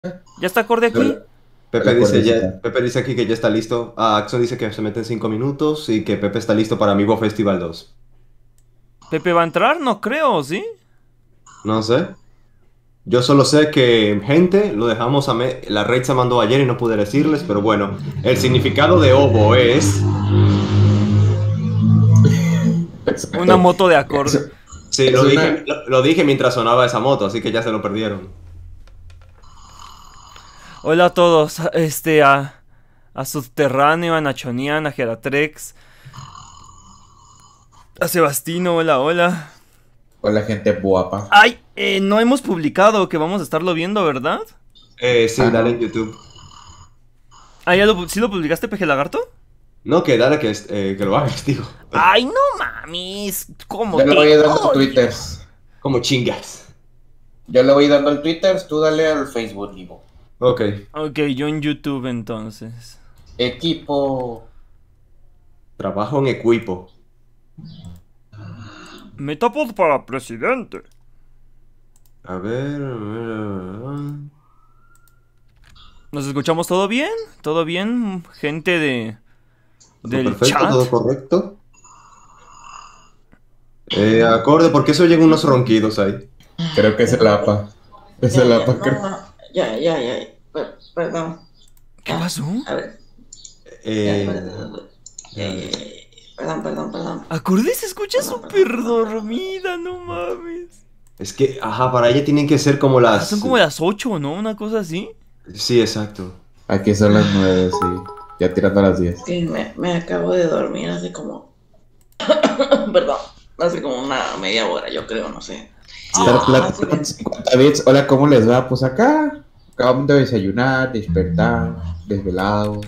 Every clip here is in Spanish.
¿Ya está acorde aquí? Pepe dice aquí que ya está listo. Axo dice que se mete en 5 minutos y que Pepe está listo para Amiibo Festival 2. ¿Pepe va a entrar? No creo, ¿sí? No sé. Yo solo sé que, gente, lo dejamos la raid se mandó ayer y no pude decirles, pero bueno, el significado de Obo es... Una Exacto. moto de Es, acorde. Sí, es una. lo dije mientras sonaba esa moto, así que ya se lo perdieron. Hola a todos. A Subterráneo, a Nachonian, a Geratrex, a Sebastino, hola, hola. Hola, gente guapa. Ay, no hemos publicado que vamos a estarlo viendo, ¿verdad? Sí, Ah, dale en no. YouTube. Ah, ¿sí lo publicaste, Peje Lagarto? No, que dale que lo hagas, digo. Ay, no mames, ¿cómo Yo le te voy dando al odio? Twitter. Como chingas. Yo le voy dando al Twitter, tú dale al Facebook, Ivo. Ok. Ok, yo en YouTube entonces. Equipo. Trabajo en equipo. Metapod para presidente. A ver, a ver, a ver. ¿Nos escuchamos todo bien? ¿Todo bien, gente Todo del perfecto, chat? todo correcto. Acorde, ¿por qué se oyen unos ronquidos ahí? Creo que es el APA. Es Ya, el ya, APA, no, creo. no, ya, perdón. ¿Qué pasó? A ver, ya, Eh, perdón, perdón. Acorde se escucha Perdón, súper perdón, perdón, perdón. dormida, no mames. es que, ajá, para ella tienen que ser como Ajá, son las... como las 8, ¿no? Una cosa así. Sí, exacto. Aquí son las 9, sí. Ya tirando a las 10. Que me acabo de dormir hace como, perdón, hace como una media hora, yo creo, no sé. Estar Hace platicando con bien. 50 bits. Hola, ¿cómo les va? Pues acá. Acabamos de desayunar, despertar, desvelado.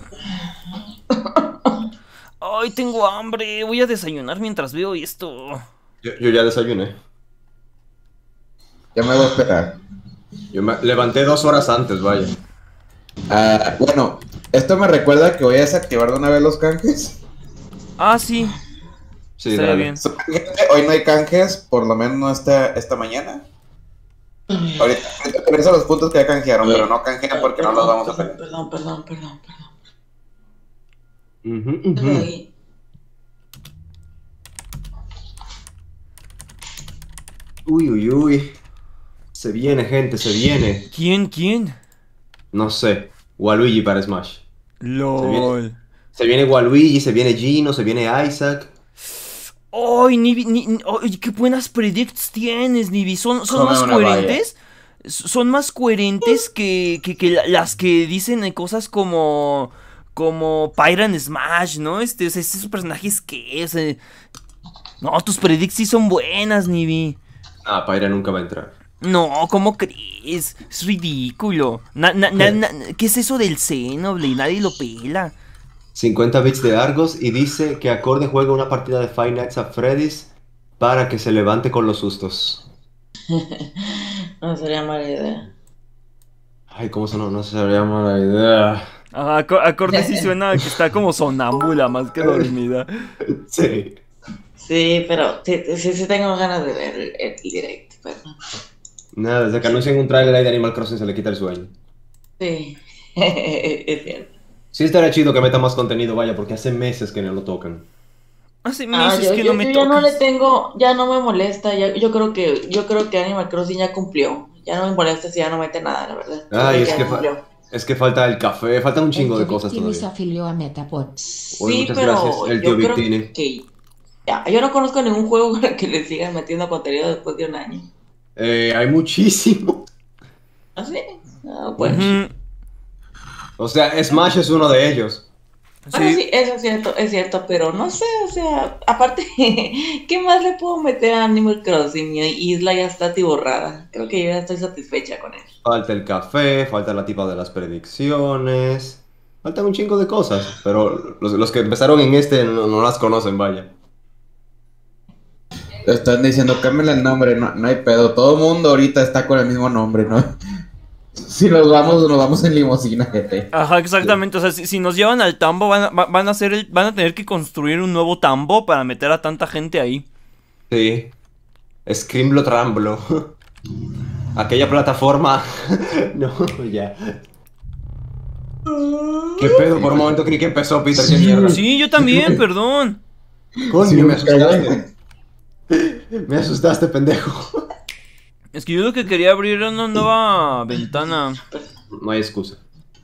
Ay, tengo hambre. Voy a desayunar mientras veo esto. Yo ya desayuné. Ya me voy a esperar. Yo me levanté 2 horas antes, vaya. Bueno, esto me recuerda que voy a desactivar de una vez los canjes. Ah, sí. Sí, Estaría dale. bien. Hoy no hay canjes, por lo menos no esta mañana. Ahorita regresa los puntos que ya canjearon, pero no canjean porque no los vamos a tener. Perdón. Ujú, ujú. Ahí. Uy, uy, uy. Se viene, gente, se viene. ¿Quién? No sé. Waluigi para Smash. Se viene, LOL. se viene Waluigi, se viene Gino, se viene Isaac. ¡Ay, ¡ay, qué buenas predicts tienes, Nibi! ¿Son Come más una valla. coherentes? Son más coherentes que las que dicen cosas como Pyran Smash, ¿no? O sea, ¿estos personajes qué? O sea, no, tus predicts sí son buenas, Nibi. Ah, Pyra nunca va a entrar. No, ¿cómo crees? Es ridículo. ¿Qué es eso del Xenoblade? Nadie lo pela. 50 bits de Argos y dice que Acorde juega una partida de Five Nights at Freddy's para que se levante con los sustos. No sería mala idea. Ay, ¿cómo sonó? No se sabría mala idea. Ajá, acorde sí suena que está como sonámbula más que dormida. Sí. Sí, pero sí tengo ganas de ver el direct, perdón. Nada, desde que anuncian un trailer ahí de Animal Crossing se le quita el sueño. Sí, es cierto. Sí estaría chido que meta más contenido, vaya, porque hace meses que no lo tocan. Hace meses que no me Yo ya no le tocas. tengo, ya no me molesta, yo creo que Animal Crossing ya cumplió. Ya no me molesta si ya no mete nada, la verdad. Yo Ay, creo que ya cumplió. es que falta el café, falta un El chingo de tío cosas Victini se todavía. afilió a Metapod. Uy, Sí, muchas gracias, pero el tío yo creo Victini. que ya, yo no conozco ningún juego para que le sigan metiendo contenido después de un año. Hay muchísimo. ¿Ah, sí? Ah, bueno. Ujú. O sea, Smash es uno de ellos. Bueno, Sí. sí, eso es cierto, pero no sé, o sea, aparte, ¿qué más le puedo meter a Animal Crossing? Mi isla ya está atiborrada. Creo que yo ya estoy satisfecha con él. Falta el café, falta la tipa de las predicciones. Faltan un chingo de cosas, pero los que empezaron en este no las conocen, vaya. Están diciendo, cámbiale el nombre, no, no hay pedo. Todo el mundo ahorita está con el mismo nombre, ¿no? Si nos vamos en limusina, gente. Ajá, exactamente. O sea, si nos llevan al tambo, van a tener que construir un nuevo tambo para meter a tanta gente ahí. Sí. Scrimlo Tramblo. aquella plataforma. No, ya. ¿Qué pedo? Por un momento creí que empezó Peter, qué mierda. Sí, yo también, perdón. Coño, Sí, me asustaste. Me asustaste, pendejo. Es que yo lo que quería abrir era una nueva ventana. No hay excusa.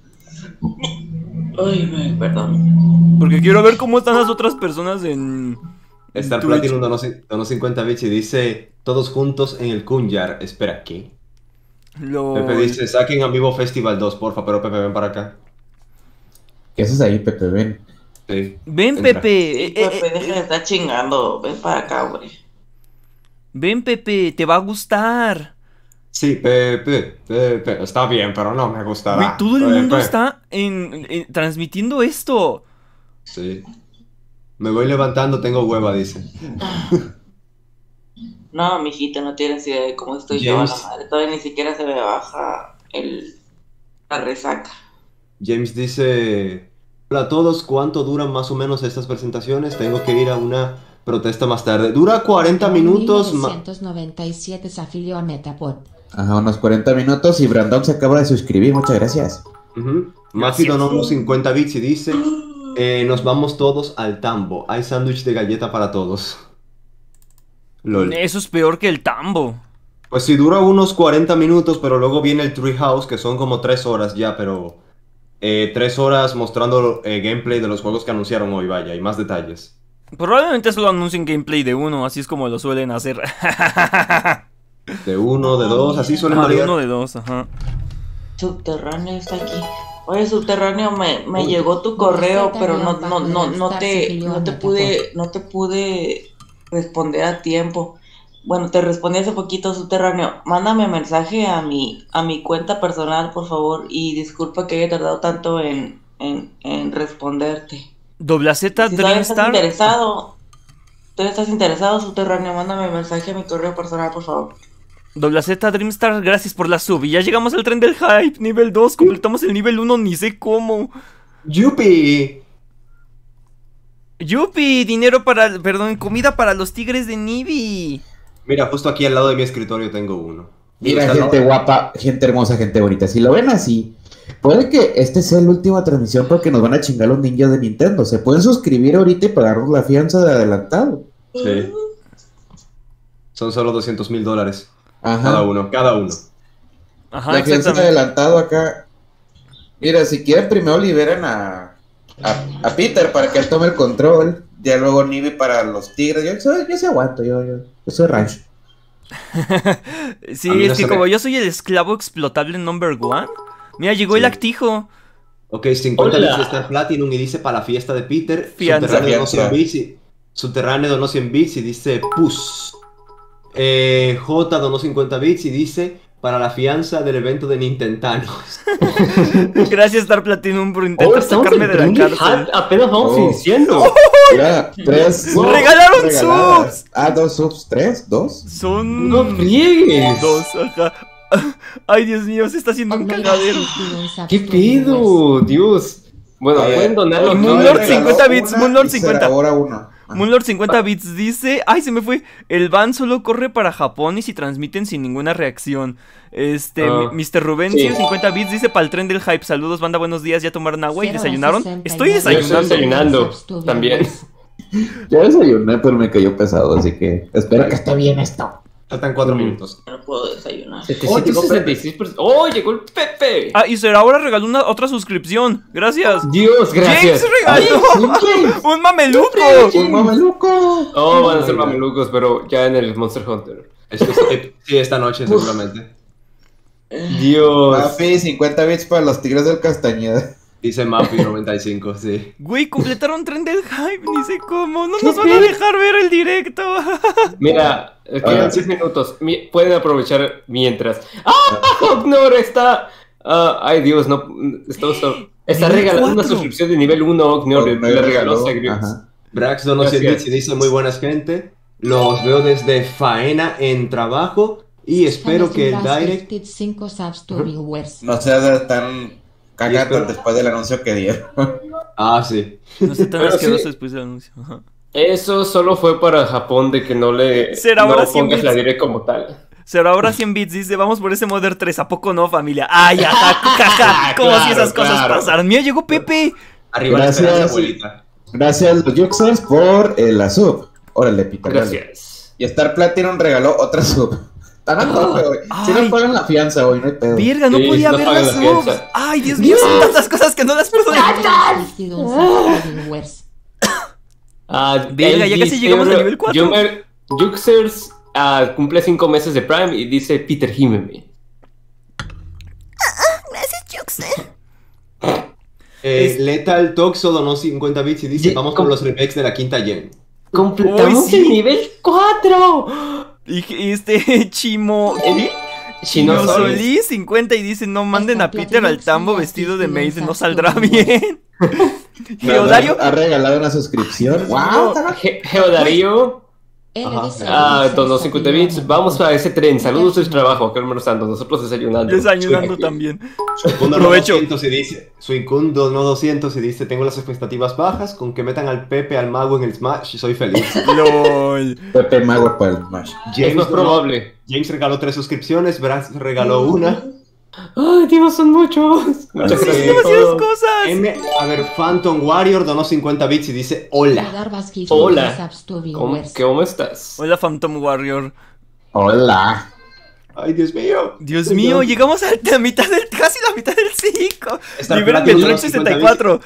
Ay, perdón. Porque quiero ver cómo están las otras personas en Star Twitch. Platinum donó 50 bits y dice: todos juntos en el Kunyar. Espera, ¿qué? Pepe dice: saquen Amiibo Festival 2, porfa, pero Pepe, ven para acá. ¿Qué haces ahí, Pepe? Ven. Sí. Ven, Entra. Pepe. Pepe, deja de estar chingando. Ven para acá, güey. Ven, Pepe, te va a gustar. Sí, Pepe, está bien, pero no me gustará. Güey, todo el mundo Pepe. está transmitiendo esto. Sí. Me voy levantando, tengo hueva, dice. No, mijito, no tienes idea de cómo estoy yo a la James. madre. Todavía ni siquiera se me baja la resaca. James dice: hola a todos, ¿cuánto duran más o menos estas presentaciones? Tengo que ir a una protesta más tarde. Dura 40 minutos. 1997 se afilió a Metapod. Ajá, unos 40 minutos y Brandon se acaba de suscribir, muchas gracias. Mafi donó unos 50 bits y dice: nos vamos todos al tambo. Hay sándwich de galleta para todos. LOL. Eso es peor que el tambo. Pues sí, dura unos 40 minutos, pero luego viene el Treehouse, que son como 3 horas ya, pero 3 horas mostrando gameplay de los juegos que anunciaron hoy, vaya, y más detalles. Probablemente solo anuncien gameplay de uno, así es como lo suelen hacer. De 1, de 2, así suelen Ah, de variar. uno, de dos, ajá. Subterráneo está aquí. Oye, Subterráneo, me llegó tu correo, pero no te pude responder a tiempo. Bueno, te respondí hace poquito, Subterráneo. Mándame mensaje a mi cuenta personal, por favor, y disculpa que haya tardado tanto en responderte. Doble Z Si todavía estás Dreamstar. interesado, Subterráneo, mándame mensaje a mi correo personal, por favor. Doble Z Dreamstar, gracias por la sub. Y ya llegamos al tren del hype, nivel 2. Completamos el nivel 1, ni sé cómo. ¡Yupi! Yupi, dinero para. Perdón, comida para los tigres de Nibi. Mira, justo aquí al lado de mi escritorio tengo uno. Mira, Está al gente lado- guapa, gente hermosa, gente bonita. Si lo ven así, puede que este sea la última transmisión porque nos van a chingar los ninjas de Nintendo. Se pueden suscribir ahorita y pagarnos la fianza de adelantado. Sí. Son solo $200,000. Ajá. Cada uno. Ajá, La fianza de exactamente. adelantado acá. Mira, si quieren primero liberen a Peter para que él tome el control. Ya luego Nibi para los tigres. Yo se aguanto, yo soy rancho. Sí, A mí no es que se me- como yo soy el esclavo explotable number one. Mira, llegó el Sí. actijo. Ok, 50 Hola. bits de Star Platinum y dice para la fiesta de Peter. Fianza. Subterráneo donó 100 Fianza. bits y Subterráneo donó 100 bits y dice pus. J donó 50 bits y dice para la fianza del evento de Nintentanos. Gracias, Star Platinum, por Oh, intentar estamos sacarme en de la tren del cárcel. hype, apenas vamos Oh. iniciando. Mira, 3 ¡Regalaron regaladas. subs! Ah, 2 subs, 3, 2. Son. No friegues. Dos, ajá. Ay, Dios mío, se está haciendo un cagadero. ¿Qué pedo? Dios. Bueno, pueden donar lo que Moonlord quieran. 50 bits, Moonlord 50. Ahora uno. Moonlord 50 bits dice. Ay, se me fue. El ban solo corre para Japón y si transmiten sin ninguna reacción. Mr. Rubencio sí. 50 bits dice para el tren del hype. Saludos, banda, buenos días. ¿Ya tomaron agua y desayunaron? Estoy Yo estoy desayunando. desayunando también. Ya desayuné, pero me cayó pesado, así que espero que esté bien esto. Faltan 4 minutos. No puedo desayunar. 766%. ¡Oh, llegó el Pepe! Ah, y Será ahora regaló otra suscripción. Gracias. Dios, gracias. James regaló un mameluco. ¡Un mameluco! Oh, van a ser mamelucos, pero ya en el Monster Hunter. Sí, esta noche seguramente. Dios. Papi, 50 bits para los tigres del Castañeda. Dice Mapi 95, sí. Güey, completaron tren del hype. Ni sé cómo. No nos van a dejar ver el directo. Mira, quedan 6 minutos. Pueden aprovechar mientras. ¡Ah! Ognor está. Ay, Dios, no. Está regalando una 4. suscripción de nivel 1. Ognor le regaló Segrius. Ajá. Brax donó 100 Gracias. bits y dice muy buenas gente. Los veo desde faena en trabajo y espero que el direct... 5 subs to viewers. No seas tan cagando espero- después del anuncio que dieron. Ah, sí. No sé tan Pero asqueroso sí. después del anuncio. Ajá. Eso solo fue para Japón de que no le Será no ahora 100 pongas bits. la direct como tal. Pero ahora 100 bits dice, vamos por ese Modern 3, ¿a poco no, familia? Ay, jaja, como si esas cosas pasaran. Mira, llegó Pepe. Arriba la esperanza, abuelita. Gracias, los Juxers, por la sub. Órale, Peter. Gracias. Y Star Platinum regaló otra sub. Están a tope, güey. Si no pagan la fianza, güey, no hay pedo. Verga, no Sí, podía no ver pagan las la subs. fianza. Ay, Dios mío, son tantas cosas que no las puedo ver. Verga, ya casi llegamos al nivel 4. Juxers cumple 5 meses de Prime y dice Peter Himeme. Gracias, Juxer. Lethal Toxo donó 50 bits y dice, vamos con los remakes de la quinta gen. ¡Completamos Uy, sí. el nivel 4! Y Chimo... Chino Solís 50 y dice, no manden a Peter al tambo vestido de Mace, no saldrá bien. Geodario... Ha regalado una suscripción. ¡Wow! Geodario Ajá. donó 50 bits. Vamos a ese tren. Saludos del trabajo, que hermano santo. Nosotros desayunando. Desayunando también. Provecho. 200 y dice, Suicundo no 200 y dice, tengo las expectativas bajas, con que metan al Pepe al mago en el Smash, soy feliz. LOL. Pepe Mago para el Smash. Es más probable. James regaló 3 suscripciones, Brax regaló una. Ay, Dios, son muchos. Muchas Sí, gracias. demasiadas cosas. Phantom Warrior donó 50 bits y dice, hola. Hola. ¿Cómo estás? Hola, Phantom Warrior. Hola. Ay, Dios mío. Dios mío, llegamos a la mitad del... Casi la mitad del 5. Star Liberen Platinum Metroid 64.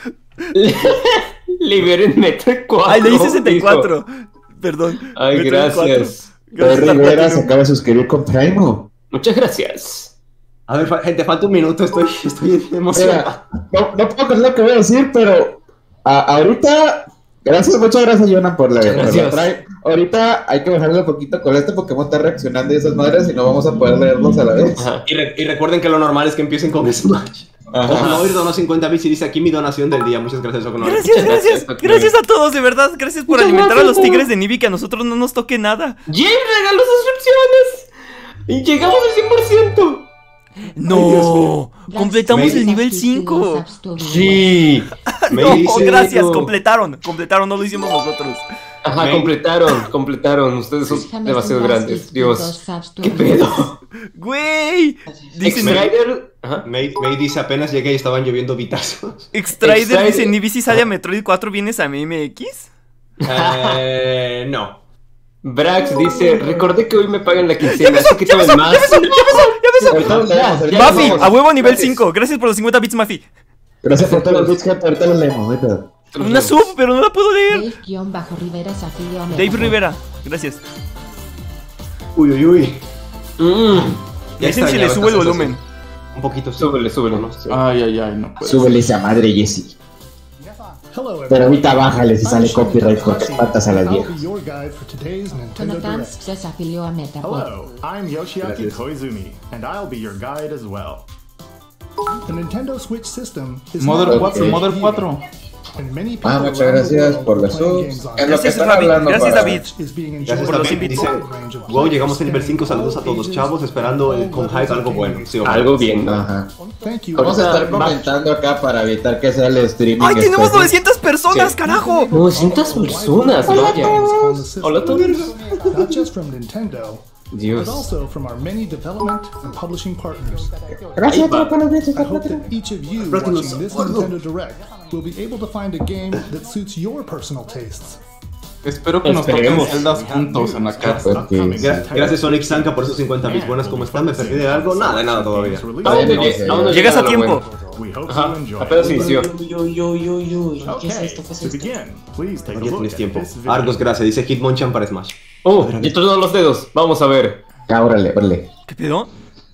Liberen Metroid 4. Ay, leí 64. Perdón. Ay, Metroid 4. gracias. Pedro Star Rivera se Platinum. acaba de suscribir con Primo. Muchas gracias. A ver, gente, falta un minuto, estoy emocionado. Mira, no puedo creer lo que voy a decir, pero ahorita, muchas gracias, Jonah, por la trae. Ahorita hay que bajarle un poquito con este Pokémon está reaccionando y esas madres y no vamos a poder leerlos a la vez. Ajá. Y recuerden que lo normal es que empiecen con Smash. Ojonoir donó 50 bits y dice, aquí mi donación del día. Muchas gracias, Ojonoir. Gracias a todos, de verdad. Gracias por Muchas alimentar a los gracias. tigres de Nibi, que a nosotros no nos toque nada. James regaló suscripciones. Y llegamos al 100%. No, completamos el nivel 5. Sí. No, dice- gracias, completaron, no lo hicimos nosotros. Ajá, completaron. Ustedes son demasiado grandes. Dios. ¿Qué pedo? Güey, dice X-Rider. Ajá. May dice, apenas llegué y estaban lloviendo bitazos. Extrader, Extrader. dice, Nibi, si sale a Metroid 4, ¿vienes a MMX? No. Brax dice, recordé que hoy me pagan la quincena, así que tomen más. Ahorita lo leemos, ahorita lo Mafi, leemos. a huevo nivel Gracias. 5, gracias por los 50 bits, Mafi. Gracias por todos los bits, gente. Ahorita lo leemos, no hay pedo. Una sub, pero no la puedo leer. Dave-Rivera se afilió a Dave Metapod. Rivera, gracias. Uy. Ya Dicen si le extrañaba subo el estas volumen. sensaciones. Un poquito, sí. Súbele. No sé. Ay, no puede Súbele esa madre, Jessy. Pero ahorita bájale si sale copyright porque espantas a las viejas. Jonathan se afilió a Metapod. Hello, I'm Yoshiaki Gracias. Koizumi, and I'll be your guide as well. The Nintendo Switch system is Modern now 4, Ok. Modern 4. and many people Muchas around the gracias world por la are playing sub. games on En lo que Gracias, están David. hablando Gracias, para- David. is being Gracias enjoyed por los también. invits. Dice, by a range of wow, llegamos al nivel players 5, saludos a todos los chavos, esperando con hype algo bueno. Sí, ojalá. Algo bien. Ajá. Thank you. Vamos a estar Ahorita, comentando acá para evitar que sea el streaming. ¡Ay, tenemos espejo. 900 personas, Sí. carajo! 900 personas, vaya. on the system, Hola a todos. not just from Nintendo, Dios. but also from our many development and publishing partners. Gracias Ahí va. por los bits, I Star hope Platinum. that each of you Platinum watching this Support. Nintendo Direct will be able to find a game that suits your personal tastes. Espero que nos toquen Esperemos. celdas juntos en la casa. Porque sí. Gracias Sonic Sanka por esos 50 bits. Buenas, ¿cómo están? ¿Me perdí de algo? Nada, de nada todavía. Todavía no sé. Aún no Llegas llega a lo tiempo. bueno. We hope Ajá, you enjoy. apenas inició. ¿Qué es esto? ¿Qué es To esto? begin, please take a Ya look tienes at tiempo. this video. Argos, gracias. Dice Hitmonchan para Smash. Y todos los dedos. Vamos a ver. Ah, órale. ¿Qué pedo?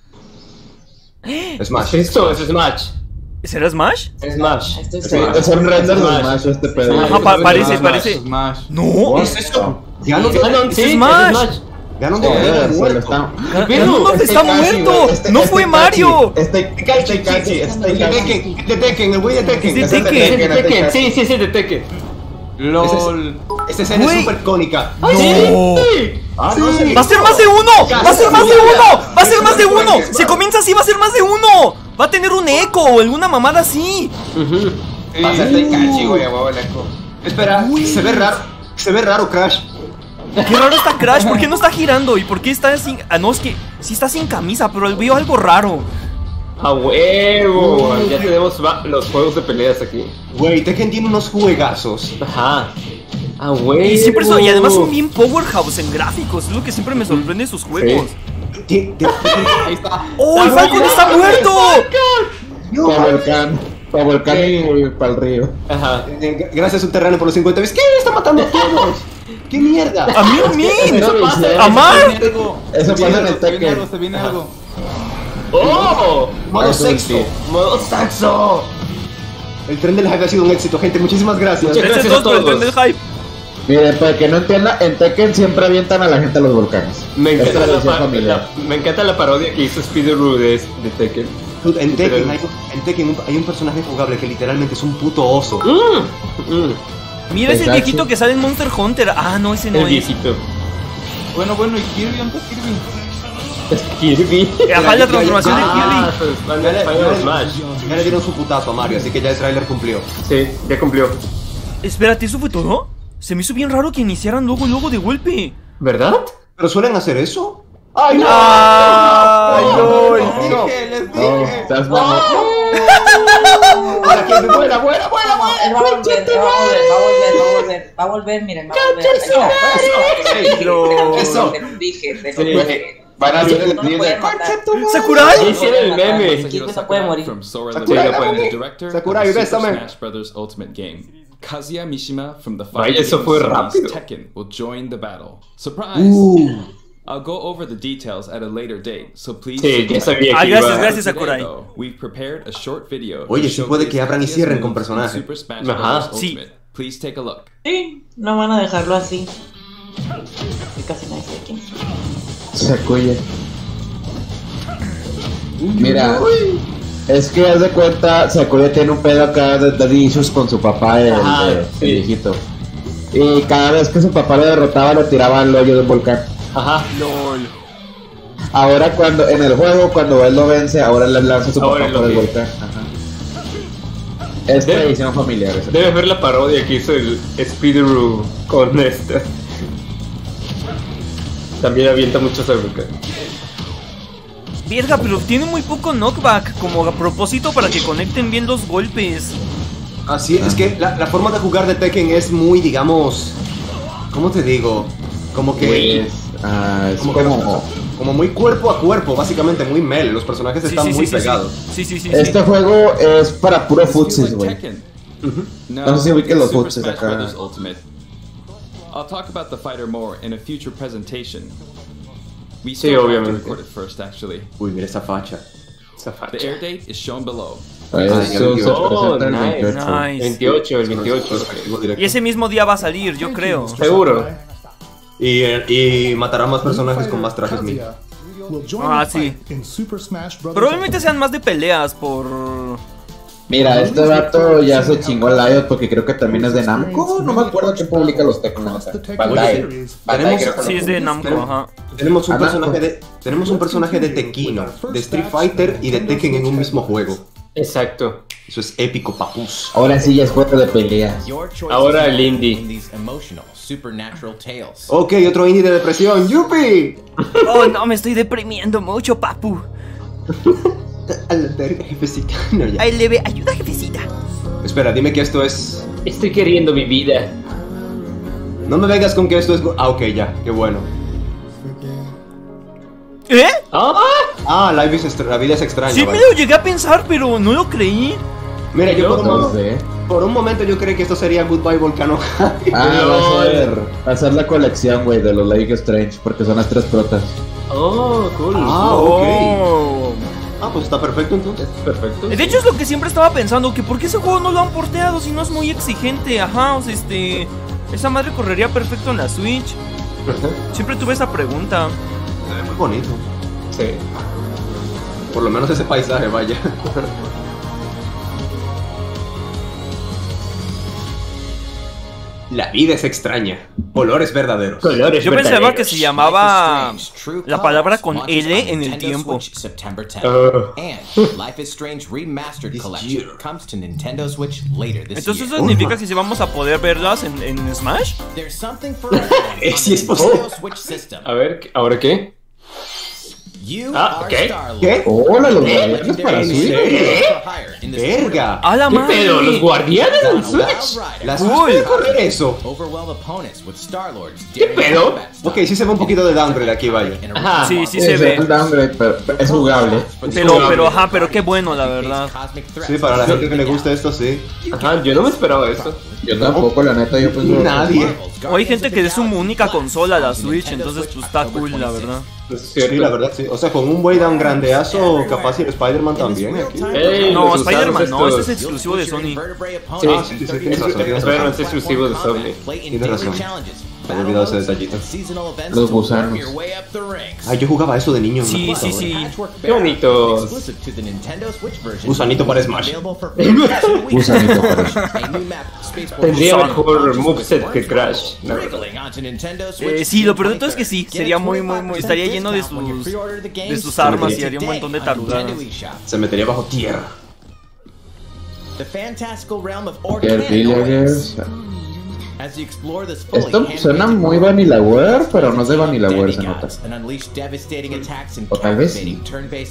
Smash. Esto es Smash. ¿Será Smash? Smash. Esto es Sí, es un render de Smash este pedo. Ajá, parece, Smash, parece. Smash. ¡No! ¿Qué es eso? Ganon Ganon, sí, es es Smash. Smash. Ganon Se lo muerto. está- ¡Ganondorf Este está Kashi, muerto! güey, ¡No fue Mario! Este Kashi, El de Tekken, el güey de Tekken. Es de Ese Tekken. Es de Tekken. Sí, es de Tekken. LOL. Esta escena Güey. es súper icónica. ¡No! Ah, no, sí. ¡Va a ser más de uno! ¡Va a ser más de uno! ¡Va a ser más de uno! ¡Se comienza así! ¡Va a ser más de uno! ¡Va a tener un eco o alguna mamada así! Va a ser Teikachi, güey, a huevo el eco. Espera, se ve raro. Se ve raro, Crash. Qué raro está Crash, ¿por qué no está girando? ¿Y por qué está sin...? Ah, no, es que sí está sin camisa, pero veo algo raro. ¡A huevo! Ya tenemos los juegos de peleas aquí. Güey, Tekken tiene unos juegazos. Ajá. ¡A huevo! Y siempre son, y además son bien powerhouse en gráficos, es lo que siempre me sorprende de sus juegos. Ahí está. ¡Oh, el Falcon está muerto! Para volcán y para el río. Ajá. Gracias Subterráneo por los 50 veces. ¿Qué? ¡Está matando a todos! ¡Qué mierda! ¡A mí, a mí! ¡A Mar! Eso pasa en el Tekken. Se viene algo. ¡Oh! Modo sexo. ¡Modo sexo! El tren del hype ha sido un éxito, gente. Muchísimas gracias. Muchas Gracias a todos por el tren del hype. Miren, para que no entienda, en Tekken siempre avientan a la gente a los volcanes. Me Es encanta, tradición familiar. me encanta la parodia que hizo Speederoo de Tekken. Dude, en Tekken hay un personaje jugable que literalmente es un puto oso. Mira, es el viejito que sale en Monster Hunter. Ah, no, ese no El es. viejito. Bueno, ¿y Kirby? ¿Dónde está Kirby? Es Kirby. Ajá, la transformación de Ah, Kirby. Final Smash. Ya le dieron su putazo a Mario, así que ya el trailer cumplió. Sí, ya cumplió. Espérate, ¿eso fue todo? Se me hizo bien raro que iniciaran luego de golpe. ¿Verdad? ¿Pero suelen hacer eso? ¡Ay, no! ¡Ay, no! Les dije. Estás mamón. ¡Ahora quién me vuela! Él va a volver, miren, va a volver. Eso. Te lo dije. Van a hacer el No lo pueden matar. ¿Sakurai? Ya hicieron el meme. Kirby no puede morir. From Sora the Sakurai, Director, dame. director Sakurai, of the bésame. Super Smash Bros. Ultimate Game. Kazuya Mishima from the Vaya, fighting eso game fue series rápido. Tekken will join the battle. Surprise! I'll go over the details at a later date, so please. Sí, ya sabía Ah, que gracias, iba. gracias, Today, Sakurai. though, we've prepared a short video. Oye, to sí puede que showcase abran y Kazuya's cierren con moves in personaje. Super Smash Ajá, Bros. sí. Ultimate. Please take a look. Sí, no van a dejarlo así. Y casi nadie sabe quién. Sakuya. Mira, es que haz de cuenta, Sakuya tiene un pedo acá de daddy issues con su papá, el Sí. viejito. Y cada vez que su papá lo derrotaba, lo tiraba al hoyo del volcán. Ajá. Ahora en el juego, cuando él lo vence, ahora le lanza a su Ahora papá lo por el tira. volcán. Ajá. Es Debe- tradición familiar eso. Debes ver la parodia que hizo el Speederoo con esta. También avienta mucho Sakurai. Verga, pero tiene muy poco knockback, como a propósito para que conecten bien los golpes. Así es que la forma de jugar de Tekken es muy, digamos... ¿Cómo te digo? Como que... Es como que como muy cuerpo a cuerpo, básicamente muy melee. Los personajes están muy pegados. Sí. Este juego es para puro Does this feel futsis, like güey. Tekken? No sé si ubiquen it's los Super futsis Smash acá. Bros. Ultimate. I'll talk about the fighter more in a future presentation. We Sí, still have to obviamente. record it first, actually. Uy, mira esa facha. The air date is shown below. Eso se Oh, presenta el nice. 28. Nice. 28, el 28. Y ese mismo día va a salir, yo creo. Seguro. Y matará más personajes con más trajes mil. Ah, sí. Probablemente sean más de peleas por... Mira, este dato ya se chingó el Riot porque creo que también es de Namco. No me acuerdo quién publica los Tekken. Bandai. Bandai creo que Sí, es de Namco, ajá. Tenemos un Namco. personaje de Tekkino, de Street Fighter y de Tekken en un mismo juego. Exacto. Eso es épico, papus. Ahora sí ya es juego de peleas. Ahora el indie. Ok, otro indie de depresión. ¡Yupi! Oh, no, me estoy deprimiendo mucho, papu. A la verga, jefecita. No, ya. Ahí leve, ayuda, jefecita. Espera, dime que esto es... Estoy queriendo mi vida. No me vengas con que esto es... Ah, ok, ya, qué bueno. ¿Eh? Ah, la vida es extraña. Sí, me vale. lo llegué a pensar, pero no lo creí. Mira, yo Entonces, por un momento yo creí que esto sería Goodbye Volcano High. va a ser la colección, güey, de los Life is Strange porque son las tres protas. Oh, cool. Ah, ok. Oh. Ah, pues está perfecto entonces. Perfecto. De hecho es lo que siempre estaba pensando, que por qué ese juego no lo han porteado si no es muy exigente. Ajá, o sea, esa madre correría perfecto en la Switch. Siempre tuve esa pregunta. Se ve muy bonito. Sí. Por lo menos ese paisaje, vaya. La vida es extraña. Colores verdaderos. Colores Yo pensaba verdaderos. que se llamaba la palabra con L en el tiempo. Entonces eso significa que si vamos a poder verlas en Smash. Sí es posible. A ver, ¿ahora qué? ¿qué? ¿Qué? Hola, los guardianes para Switch. ¡Verga! ¡A la madre! Pero los guardianes del Switch. ¿La Switch puede correr eso? ¿Qué pedo? Ok, sí se ve un poquito de downgrade aquí, vaya. Ajá. Sí, sí se Es ve. un downgrade, pero es jugable. Pero qué bueno, la verdad. Sí, para la gente que le gusta esto, sí. Ajá, yo no me esperaba eso. Yo tampoco, la neta, yo pensé. Nadie. O hay gente que es su única consola, la Switch, entonces pues está cool, la verdad. Sí, la verdad, sí. O sea, con un Waydown grandeazo, capaz y el Spider-Man también aquí. No, los Spider-Man usados no, ese estos- es exclusivo de Sony. Sí, sí, tienes razón, tienes Spider-Man razón. es exclusivo de Sony. Tienes razón. Me había olvidado ese detallito. Los gusanos. Ay, yo jugaba eso de niño. Sí, sí, sí. Qué bonitos. Gusanito para Smash. Gusanito para eso. Tendría mejor moveset que Crash, la verdad. Sí, lo peor de todo es que sí, sería muy, estaría lleno de sus armas y haría un montón de tarugadas. Se metería bajo tierra. Que Villagers. Esto suena muy Vanillaware, pero no es de Vanillaware, se nota. O tal vez sí.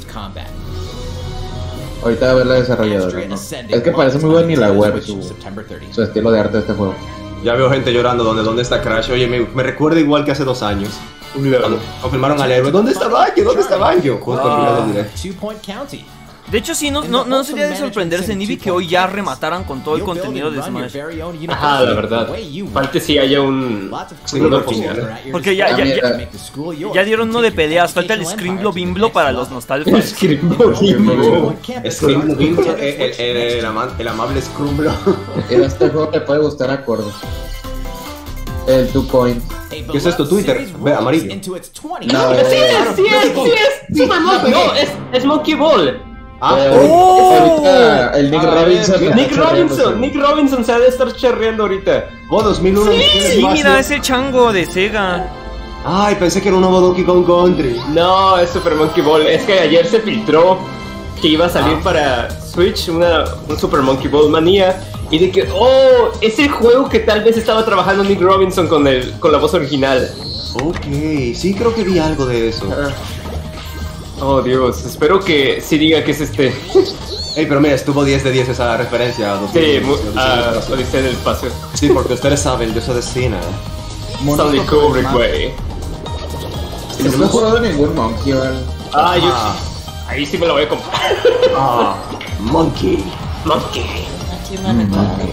Ahorita va a ver la desarrolladora, ¿no? Es que parece muy Vanillaware su estilo de arte de este juego. Ya veo gente llorando ¿dónde está Crash? Oye, me recuerda igual que hace 2 años. Cuando confirmaron al héroe. ¿Dónde está Banjo? ¿Dónde está Banjo? Justo al final del direct. De hecho, sí, no sería de sorprenderse, Nibi, que hoy ya remataran con todo el contenido de Smash. Ajá, la verdad. Falta si haya un... Segundo final. Porque ya dieron uno de peleas, falta el Screamblo Bimblo para los nostálgicos. Screamblo Bimblo, el amable Scrumblo. En este juego te puede gustar acorde. El 2 Point. ¿Qué es esto? Twitter. Ve, amarillo. No, Sí, no, es Monkey Ball. ahorita el Nick Robinson. Nick Robinson se ha de estar charreando ahorita. Oh, 2001. Sí, mira, es el chango de Sega. Ay, pensé que era un nuevo Donkey Kong Country. No, es Super Monkey Ball. Es que ayer se filtró que iba a salir para Switch un Super Monkey Ball Manía. Y de que, es el juego que tal vez estaba trabajando Nick Robinson con la voz original. Ok, sí creo que vi algo de eso. Oh Dios, espero que sí diga que es este. Ey, pero mira, estuvo 10 de 10 esa referencia a Sí, Odisea del Espacio. Sí, porque ustedes saben, yo soy de cine. Stanley Kubrick, güey. No he jugado ningún Monkey, ¿vale? Ahí sí me lo voy a comprar. Monkey. Aquí me recuerdo.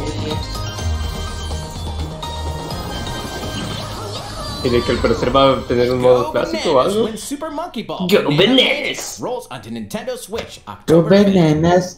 Y de que al parecer va a tener un modo clásico o algo. Go Bananas. Go Bananas.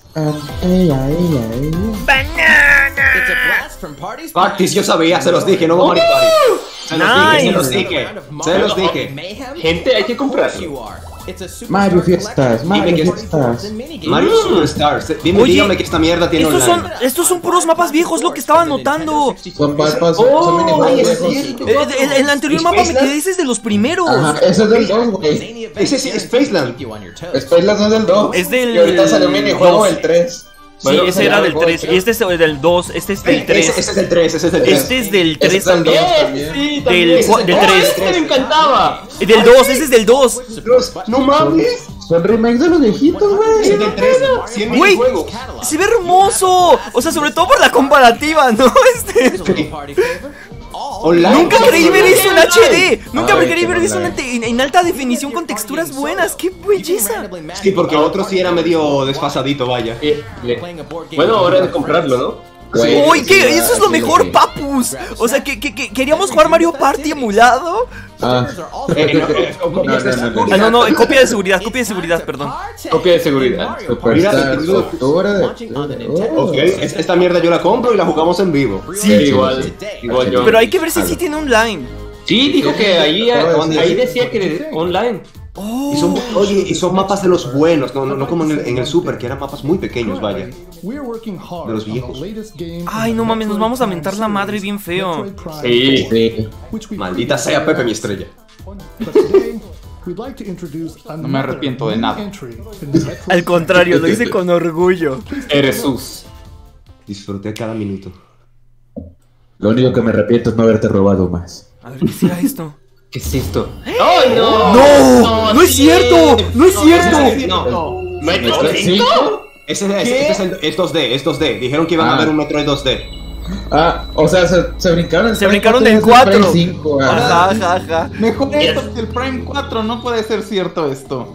Practice, yo sabía, se los dije, no Mario Party. Se los dije. Gente, hay que comprarlo. Mario Fiestas. Mario Superstars. Dígame que esta mierda tiene online. Estos son puros mapas viejos, lo que estaba notando. Son mapas, son minijuegos viejos. El anterior mapa me quedé, ese es de los primeros. Ajá, ese es del 2, güey. Ese sí, Spaceland. Spaceland no es del 2. Es del... Y ahorita salió un minijuego del 3. Sí, ese era del 3, y este es del 2, este es del 3. Ese es del 3, ese es del 3. Este es del 3 también. Sí, Del 3. Este me encantaba. Del 2, ese es del 2. No mames. Son remakes de los viejitos, güey. Es del 3. 100 Güey, minijuegos. se ve hermoso. O sea, sobre todo por la comparativa, ¿no? Online. Nunca creí ver eso en HD. Nunca creí ver eso en alta definición con texturas buenas. ¡Qué belleza! Sí, porque el otro sí era medio desfasadito, vaya. Bueno, hora de comprarlo, ¿no? ¡Uy, qué! Eso es lo mejor, papus. O sea, que queríamos jugar Mario Party emulado. No, copia de seguridad, perdón. Copia de seguridad. Ok, esta mierda yo la compro y la jugamos en vivo. Sí, igual yo. Pero hay que ver si sí tiene online. Sí, dijo que ahí decía que online. Oh, y son mapas de los buenos, no como en el Super, que eran mapas muy pequeños, vaya. De los viejos. Ay, no mames, nos vamos a mentar la madre bien feo. Sí. Maldita sea, Pepe, mi estrella. No me arrepiento de nada. Al contrario, lo hice con orgullo. Eres sus. Disfruté cada minuto. Lo único que me arrepiento es no haberte robado más. A ver, ¿qué será esto? ¿Qué es esto? ¡Ay, no! ¡No! ¡No es cierto! ¡No es cierto! No. ¿Metroid 5? Es 2D, es 2D. Dijeron que iban a ver un Metroid 2D. O sea, se brincaron Se brincaron del 4. 5. Ajá. Mejor esto que el Prime 4, no puede ser cierto esto.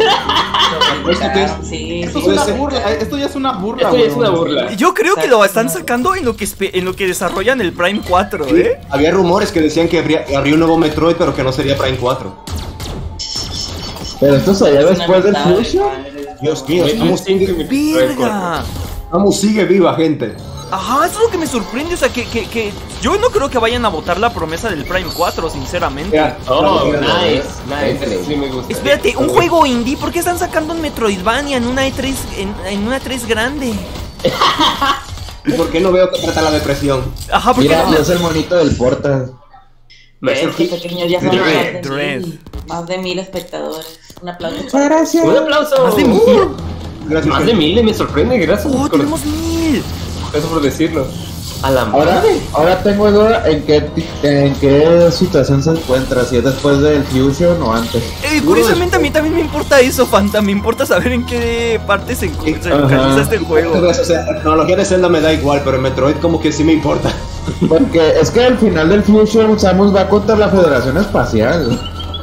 Esto es una burla, esto ya es una burla. Esto ya es una burla. Yo creo que lo están sacando en lo que desarrollan el Prime 4, ¿eh? Había rumores que decían que habría un nuevo Metroid, pero que no sería Prime 4. Pero esto sería después del Fusion. Dios mío, ¡Verga! Vamos, sigue viva, gente. Ajá, eso es lo que me sorprende, o sea, que yo no creo que vayan a votar la promesa del Prime 4, sinceramente. Nice, sí me gusta. Espérate, un juego indie, ¿por qué están sacando un Metroidvania en una E3, en una 3 grande? ¿Y por qué no veo que trata la depresión? Ajá, porque Mira, es el monito del Portal. Ves que pequeños ya son Dread. más de 1000 espectadores. Un aplauso. Muchas gracias. Un aplauso. ¿Más de 1000? Gracias. Más de 1000, me sorprende, gracias. ¡Oh, tenemos 1000! Eso por decirlo. A la madre. Ahora tengo duda en qué situación se encuentra, si es después del Fusion o antes. Curiosamente a mí también me importa eso, Fanta, me importa saber en qué parte se localiza este juego. O sea, la tecnología de Zelda me da igual, pero en Metroid como que sí me importa. Porque es que al final del Fusion Samus va contra la Federación Espacial.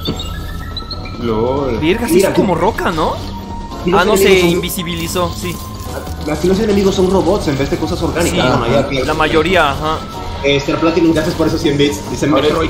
LOL. Virga, se hizo como roca, ¿no? Ah, no, se invisibilizó, sí. Aquí los enemigos son robots en vez de cosas orgánicas. Sí, la mayoría, ajá. Star Platinum, gracias por esos 100 bits. Dice Metroid.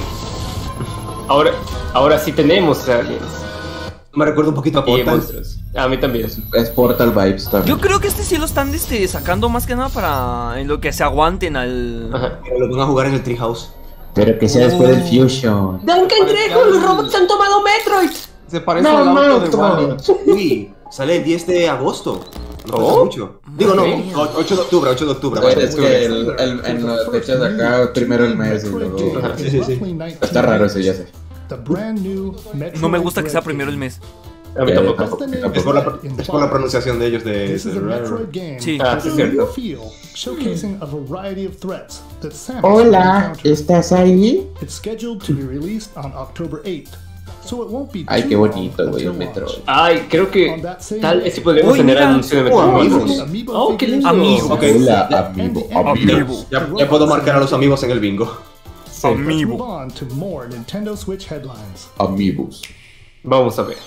Ahora sí tenemos aliens. Me recuerda un poquito a Portal. A mí también. Es Portal Vibes también. Yo creo que este sí lo están sacando más que nada para en lo que se aguanten al... Ajá. Pero lo van a jugar en el Treehouse. Pero que sea después del Fusion. Duncan Trejo, los robots han tomado Metroid. Se parece al auto de Wally. Uy, sale el 10 de agosto. No falta mucho. Digo, no, 8 de octubre, 8 de octubre. Bueno, es que en las fechas de acá, primero el mes y luego... Sí. Está raro eso, ya sé. No me gusta que sea primero el mes. A mí tampoco. Es por la pronunciación de ellos de... Sí. Ah, sí, es cierto. Hola, ¿estás ahí? Ay, qué bonito, güey, el Metroid. Ay, creo que tal vez sí podríamos tener anuncio de Metroid. Oh, qué lindo. Amigo. Ok, Hola, amigo. ya puedo marcar a los amigos en el bingo. Amiibo. Amigos. Vamos a ver.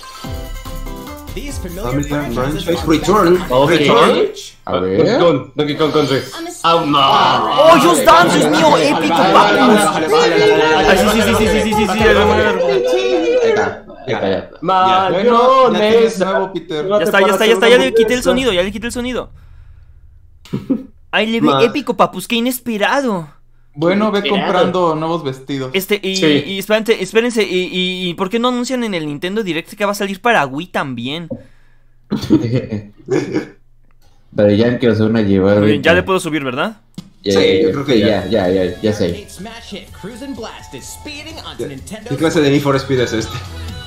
Family Franchise Return. Okay. A ver. Donkey Kong Country. Oh, no. ¡Oh, Just Dance, Dios mío! ¡Épico, papus! Sí. Ya. Bueno, ya tienes nuevo, Peter. Ya está, ya le quité el sonido. Ay, le ve épico, papus, qué inesperado. Bueno, ve comprando nuevos vestidos. Y espérense, y ¿por qué no anuncian en el Nintendo Direct que va a salir para Wii también? Pero ya quiero hacer una llevada. Ya le puedo subir, ¿verdad? Sí, yo creo que ya sé. ¿Qué clase de Need for Speed es este?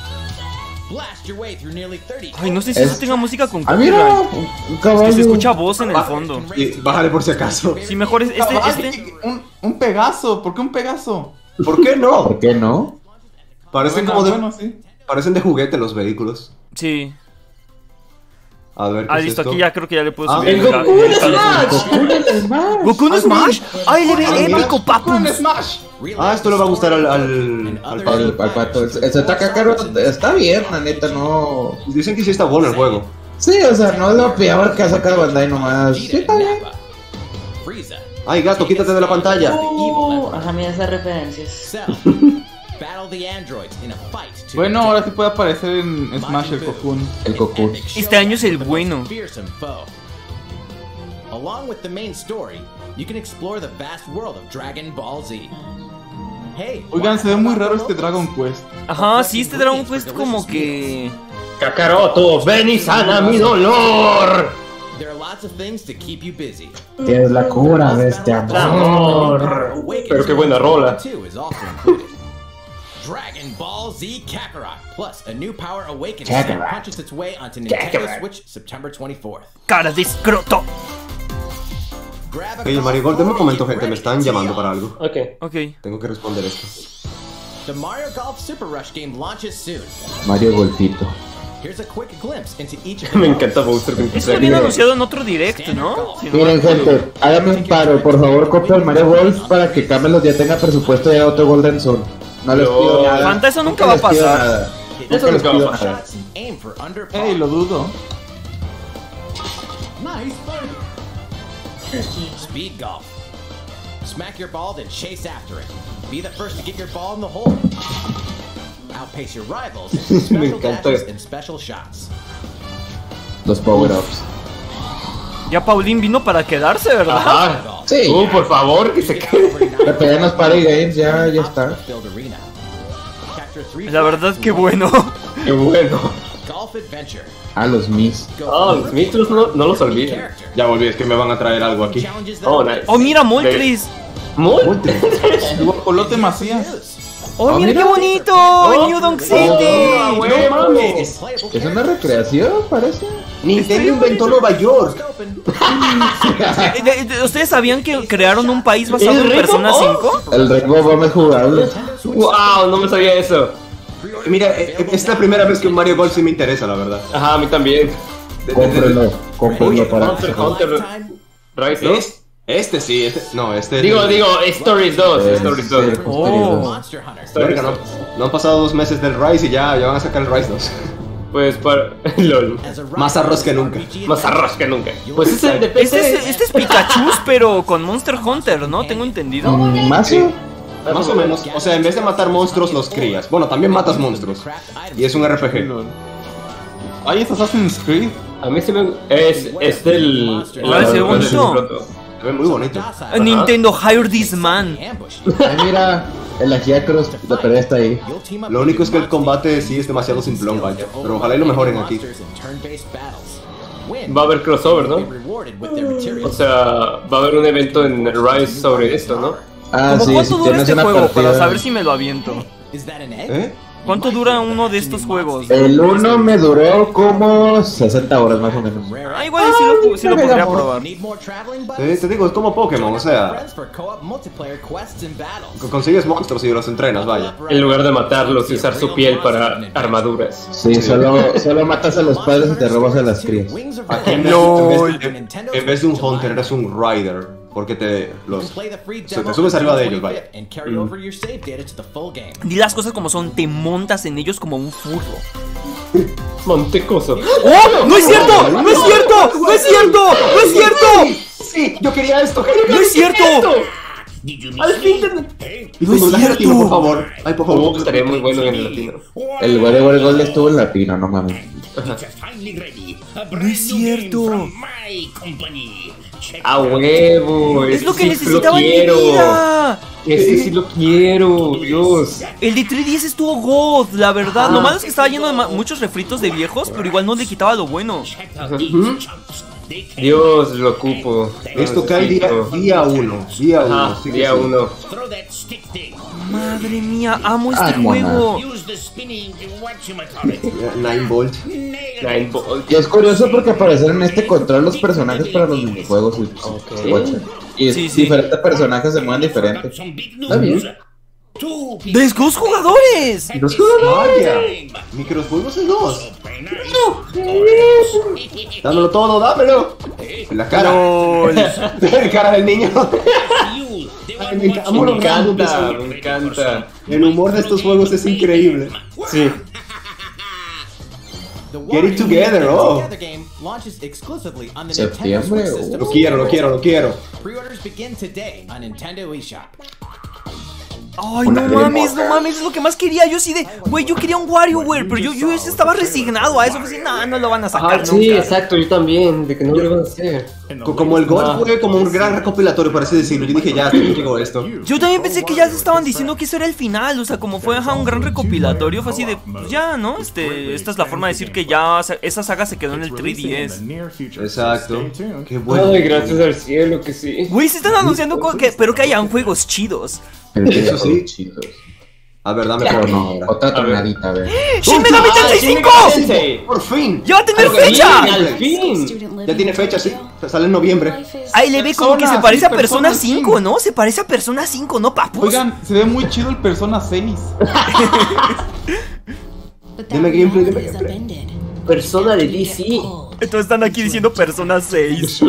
Ay, no sé si eso tenga música con Ah, mira, un caballo. que se escucha voz en el fondo. Y bájale por si acaso. Sí, mejor es este. Un Pegaso, ¿por qué un Pegaso? ¿Por qué no? ¿Por qué no? Parecen Bueno, como de... bueno, sí. Parecen de juguete los vehículos. Sí. A ver, ¿qué es Listo, esto? aquí ya creo que ya le puedo Ah, subir. el ¿Goku no Smash? ¡Ay, le ve épico, papus! Smash! Esto le va a gustar al Pato. Se ataca caro. Está bien, la neta, no. Dicen que sí está bueno el juego. Sí, o sea, no es lo peor que ha sacado Bandai nomás. Sí, está bien. Ay, gato, quítate de la pantalla. Ajá, mira esas referencias. Bueno, ahora sí puede aparecer en Smash el Cocoon. El Cocoon. Este año es el bueno. Along with the main story, you can explore the vast world of Dragon Ball Z. Oigan, se ve muy raro este Dragon Quest. Ajá, sí, este Dragon Quest como que... Kakaroto, ven y sana mi dolor. Tienes la cura de este amor. Pero qué buena rola. Dragon Ball Z Kakarot, plus a new power awakens Kakarot. and punches its way onto Nintendo Switch September 24th. Cara de escroto. Oye, Mario Golf, me comento, gente, me están llamando para algo. Ok. Tengo que responder esto. The Mario Golf Super Rush game launches soon. Mario Golfito. Here's a quick glimpse into each of Me encanta Bowser. Esto viene anunciado en otro direct, ¿no? Si no Miren, me acuerdo. gente, háganme un paro, por favor, compren el Mario Golf para que Camelot ya tenga presupuesto de otro Golden Sun. No les pido nada. Fanta, eso nunca va a les pido pasar. nada. Eso les nunca pido va a pasar. nada. aim for under Ey, lo dudo. Nice Speed golf. Smack your ball, then chase after it. Be the first to get your ball in the hole. Outpace your rivals in special dashes and special shots. Los power-ups. Ya Paulín vino para quedarse, ¿verdad? Ajá. Sí. Por favor, que se quede. La pelea en los Party Games ya está. La verdad, qué bueno. Qué bueno. Golf Adventure. Ah, los Mis. Los mitros no los olviden. Ya volví, es que me van a traer algo aquí. Oh, nice. Oh, mira, Moltres. El guajolote Macías. Oh, mira qué bonito. New Donk City. ¡No mames! ¿Es una recreación, parece? Nintendo inventó Nueva York. ¿Ustedes sabían que crearon un país basado en Persona 5? El Rainbow Bomb es jugable. Wow, no me sabía eso. Mira, es la primera vez que un Mario Golf sí me interesa, la verdad. Ajá, a mí también. Cómprenlo para... Hunter Rise 2. Este sí, este... Digo, Stories 2. Stories 2. Oh. Verga, no han pasado 2 meses del Rise y ya van a sacar el Rise 2. Pues para... LOL. Más arroz que nunca. Más arroz que nunca. Pues es el de PC. Este es Pikachu, pero con Monster Hunter, ¿no? Tengo entendido. ¿Más? Sí. Más o menos. O sea, en vez de matar monstruos, los crías. Bueno, también matas monstruos. Y es un RPG. Ay, es Assassin's Creed. A mí sí me... Es del... Vale, se ve bonito. Se ve muy bonito. Nintendo, hire this man. Ay, mira, el Agia Cross, la pelea está ahí. Lo único es que el combate sí es demasiado simplón, vaya. Pero ojalá y lo mejoren aquí. Va a haber crossover, ¿no? O sea, va a haber un evento en el Rise sobre esto, ¿no? Ah, ¿Cómo sí, cuánto si dura tienes este una juego? partida... Para saber si me lo aviento. ¿Eh? ¿Cuánto dura uno de estos juegos? El 1 me duró como 60 horas más o menos. Ah, igual sí lo podría probar. Te digo, es como Pokémon, o sea... Consigues monstruos y los entrenas, vaya. En lugar de matarlos y usar su piel para armaduras. Sí, solo matas a los padres y te robas a las crías. Aquí en vez de un Hunter eres un Rider. Porque te subes arriba de ellos, vaya. Di las cosas como son, te montas en ellos como un furro. Montecoso. ¡Oh! ¡No es cierto! ¡No es cierto! ¡No es cierto! ¡No es cierto! Sí, yo quería esto. ¡No es cierto! Al fin Y con doblaje latino, por favor. Ay, por favor. Estaría muy bueno en el latino. El WarioWare Gold estuvo en latino, no mames. No es cierto. A huevo. Es lo que sí necesitaba en mi quiero. vida. Ese sí lo quiero, Dios. El de 3DS estuvo god, la verdad. Lo malo es que estaba lleno de muchos refritos de viejos, pero igual no le quitaba lo bueno. Dios, lo ocupo. Esto cae día 1. Día 1. Día 1. Madre mía, amo este juego. 9 volt. Y es curioso porque aparecen en este control los personajes para los minijuegos. Y diferentes personajes se mueven diferentes. Está bien. ¡De 2 jugadores! ¡2 jugadores! Vaya. Microjuegos de 2. Dámelo todo, dámelo. En la cara. La cara del niño. Me encanta. El humor de estos juegos es increíble. Sí. Get it together, oh. Septiembre. Lo quiero. Ay, no mames, es lo que más quería. Yo sí yo quería un WarioWare, pero yo estaba resignado a eso. Pues, no lo van a sacar nunca. Sí, exacto, yo también, de que no lo van a hacer. Como el God fue como un gran recopilatorio, por así decirlo. Yo dije, ya, llegó esto. Yo también pensé que ya estaban diciendo que eso era el final. O sea, como fue un gran recopilatorio, fue así de, pues ya, ¿no? Esta es la forma de decir que ya esa saga se quedó en el 3DS. Exacto. Qué bueno. Ay, gracias al cielo que sí. Güey, se están anunciando pero que hayan juegos chidos. Eso sí. A ver, dame por no. Otra tornadita, a ver. ¡Shin Megami Tensei 5! ¡Por fin! ¡Ya va a tener fecha! ¡Al fin! Ya tiene fecha, sí. Sale en noviembre. Ahí le ve como que se parece a Persona 5, ¿no? Se parece a Persona 5, ¿no, papus? Oigan, se ve muy chido el Persona 6. Dime gameplay. Persona de DC. Entonces están aquí diciendo Persona 6.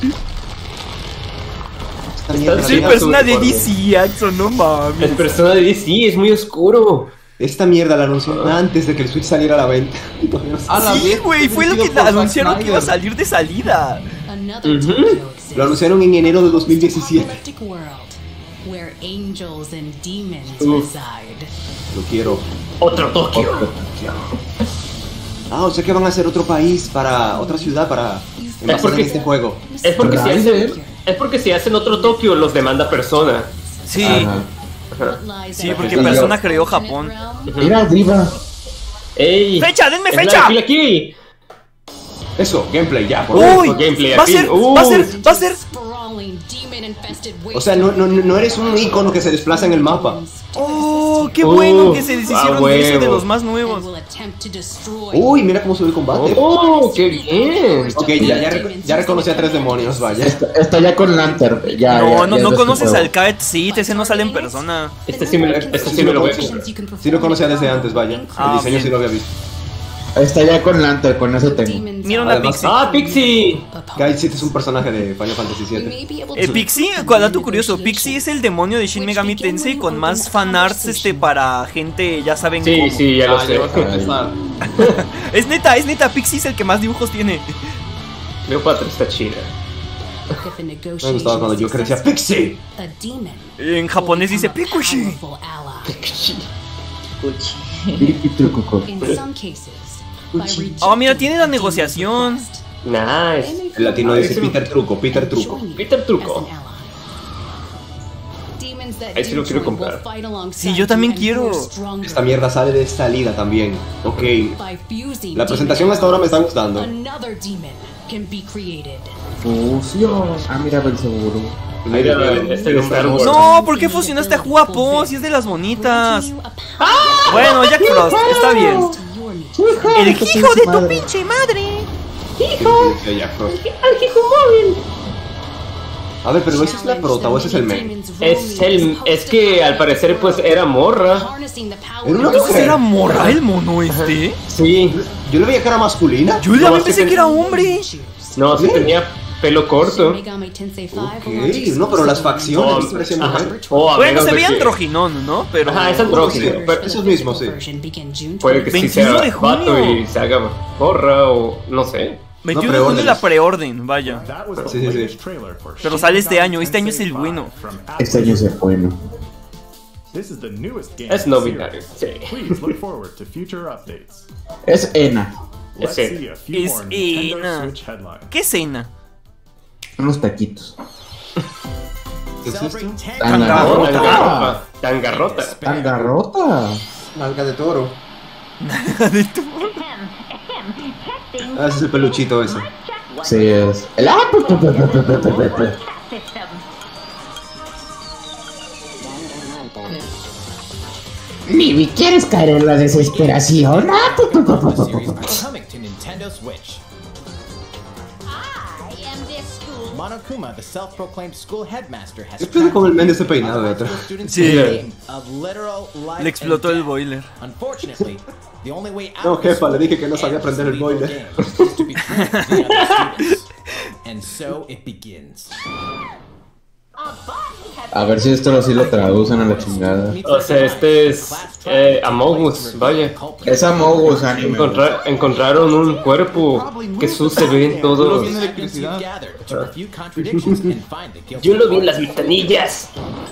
Sí, Persona de DC, Axon, no mames. El Persona de DC es muy oscuro. Esta mierda la anunció antes de que el Switch saliera a la venta. Sí, güey, fue lo que anunciaron que iba a salir de salida. Lo anunciaron en enero de 2017. Lo quiero. Otro Tokio. O sea que van a hacer otro país otra ciudad para envasar en este juego. Es porque si hacen otro Tokio los demanda Persona. Sí. Sí, porque Persona creó Japón. Mira, Driva. ¡Ey! ¡Fecha! ¡Denme fecha! Aquí. Eso, gameplay, ya. ¡Uy! Gameplay, va a ser. O sea, no eres un icono que se desplaza en el mapa. ¡Oh! ¡Qué bueno que se deshicieron de eso de los más nuevos! ¡Uy! Mira cómo sube el combate. ¡Oh! ¡Qué bien! Ok, ya reconocí a 3 demonios, vaya. Está ya con Lantern. No conoces al Kaet Seed, ese no sale en persona. Este sí me lo voy a comprar. Sí lo conocía desde antes, vaya. El diseño sí lo había visto. Está ya con Lantern, con eso tengo. Mira una Pixie. ¡Ah, Pixie! Kaet Seed es un personaje de Final Fantasy VII. Pixie, dato curioso, Pixie es el demonio de Shin Megami Tensei con más fanarts para gente, ya saben cómo. Sí, ya lo sé. Es neta, Pixie es el que más dibujos tiene. Cleopatra está chida. Me gustaba cuando yo crecía Pixie. En japonés dice Pikushi. Oh, mira, tiene la negociación. Nice. El latino dice Peter Truco. Peter Truco. Ahí sí lo quiero comprar. Sí, yo también quiero. Esta mierda sale de salida también. Ok. La presentación hasta ahora me está gustando. Fusión. Mira, Belzeburo. No, ¿por qué fusionaste a Juapo? Si es de las bonitas. Bueno, Jack Frost, está bien. El hijo de tu pinche madre. Hijo. Al hijo móvil. A ver, pero ¿ese es la prota o ese es el main? Es que al parecer pues era morra. ¿Era morra el mono este? Sí. Yo le veía que era masculina. Yo también pensé que era hombre. No, sí tenía pelo corto. Ok, no, pero las facciones parecían mujer. Bueno, se veía androginón, ¿no? Pero... Ajá, es andrógino. Esos mismos, sí. Puede que sí sea vato y se haga morra o no sé. 21 de junio la preorden, vaya. Sí. Pero sale este año es el bueno. Este año es el bueno. Es no binario, sí. Es Ena. Es Ena. ¿Qué es Ena? Unos taquitos. ¿Qué es esto? Tangarrota. Tangarrota. Nalga de toro. Nalga de toro. Ese es el peluchito ese. Sí, es. El Mibi, ¿quieres caer en la desesperación? Monokuma, the self-proclaimed school headmaster, has tracked como el men de ese peinado de atrás. Sí. Le explotó el boiler. Unfortunately, the only way out no, jefa, le dije que no sabía prender el boiler. And so it begins. A ver si esto sí lo traducen a la chingada. O sea, este es Among Us, vaya. Es Among Us anime. Encontraron un cuerpo que se ve en todos. Yo lo vi en las ventanillas.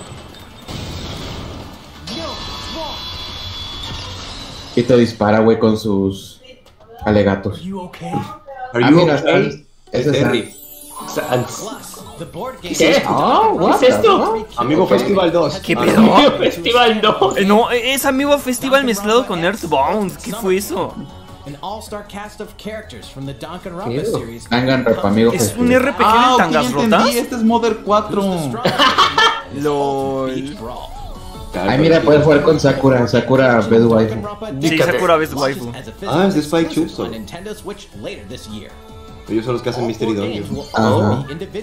Y te dispara, güey, con sus alegatos. Mira, ese es Terry. ¿Qué? ¿Qué es esto? Amigo Festival 2. ¿Qué pedo? Amigo Festival 2. No, es Amigo Festival mezclado con Earthbound. ¿Qué fue eso? Danganronpa, amigo ¿Es Festival. un RPG de tangas ok, rotas? entendí, este es Mother 4. LOL. Ay, mira, puedes jugar con Sakura. Sakura Best Waifu. Sí, Sakura Best Waifu. Ah, es de Spike Chunsoul. Ellos son los que hacen Mystery Dungeon. Ajá.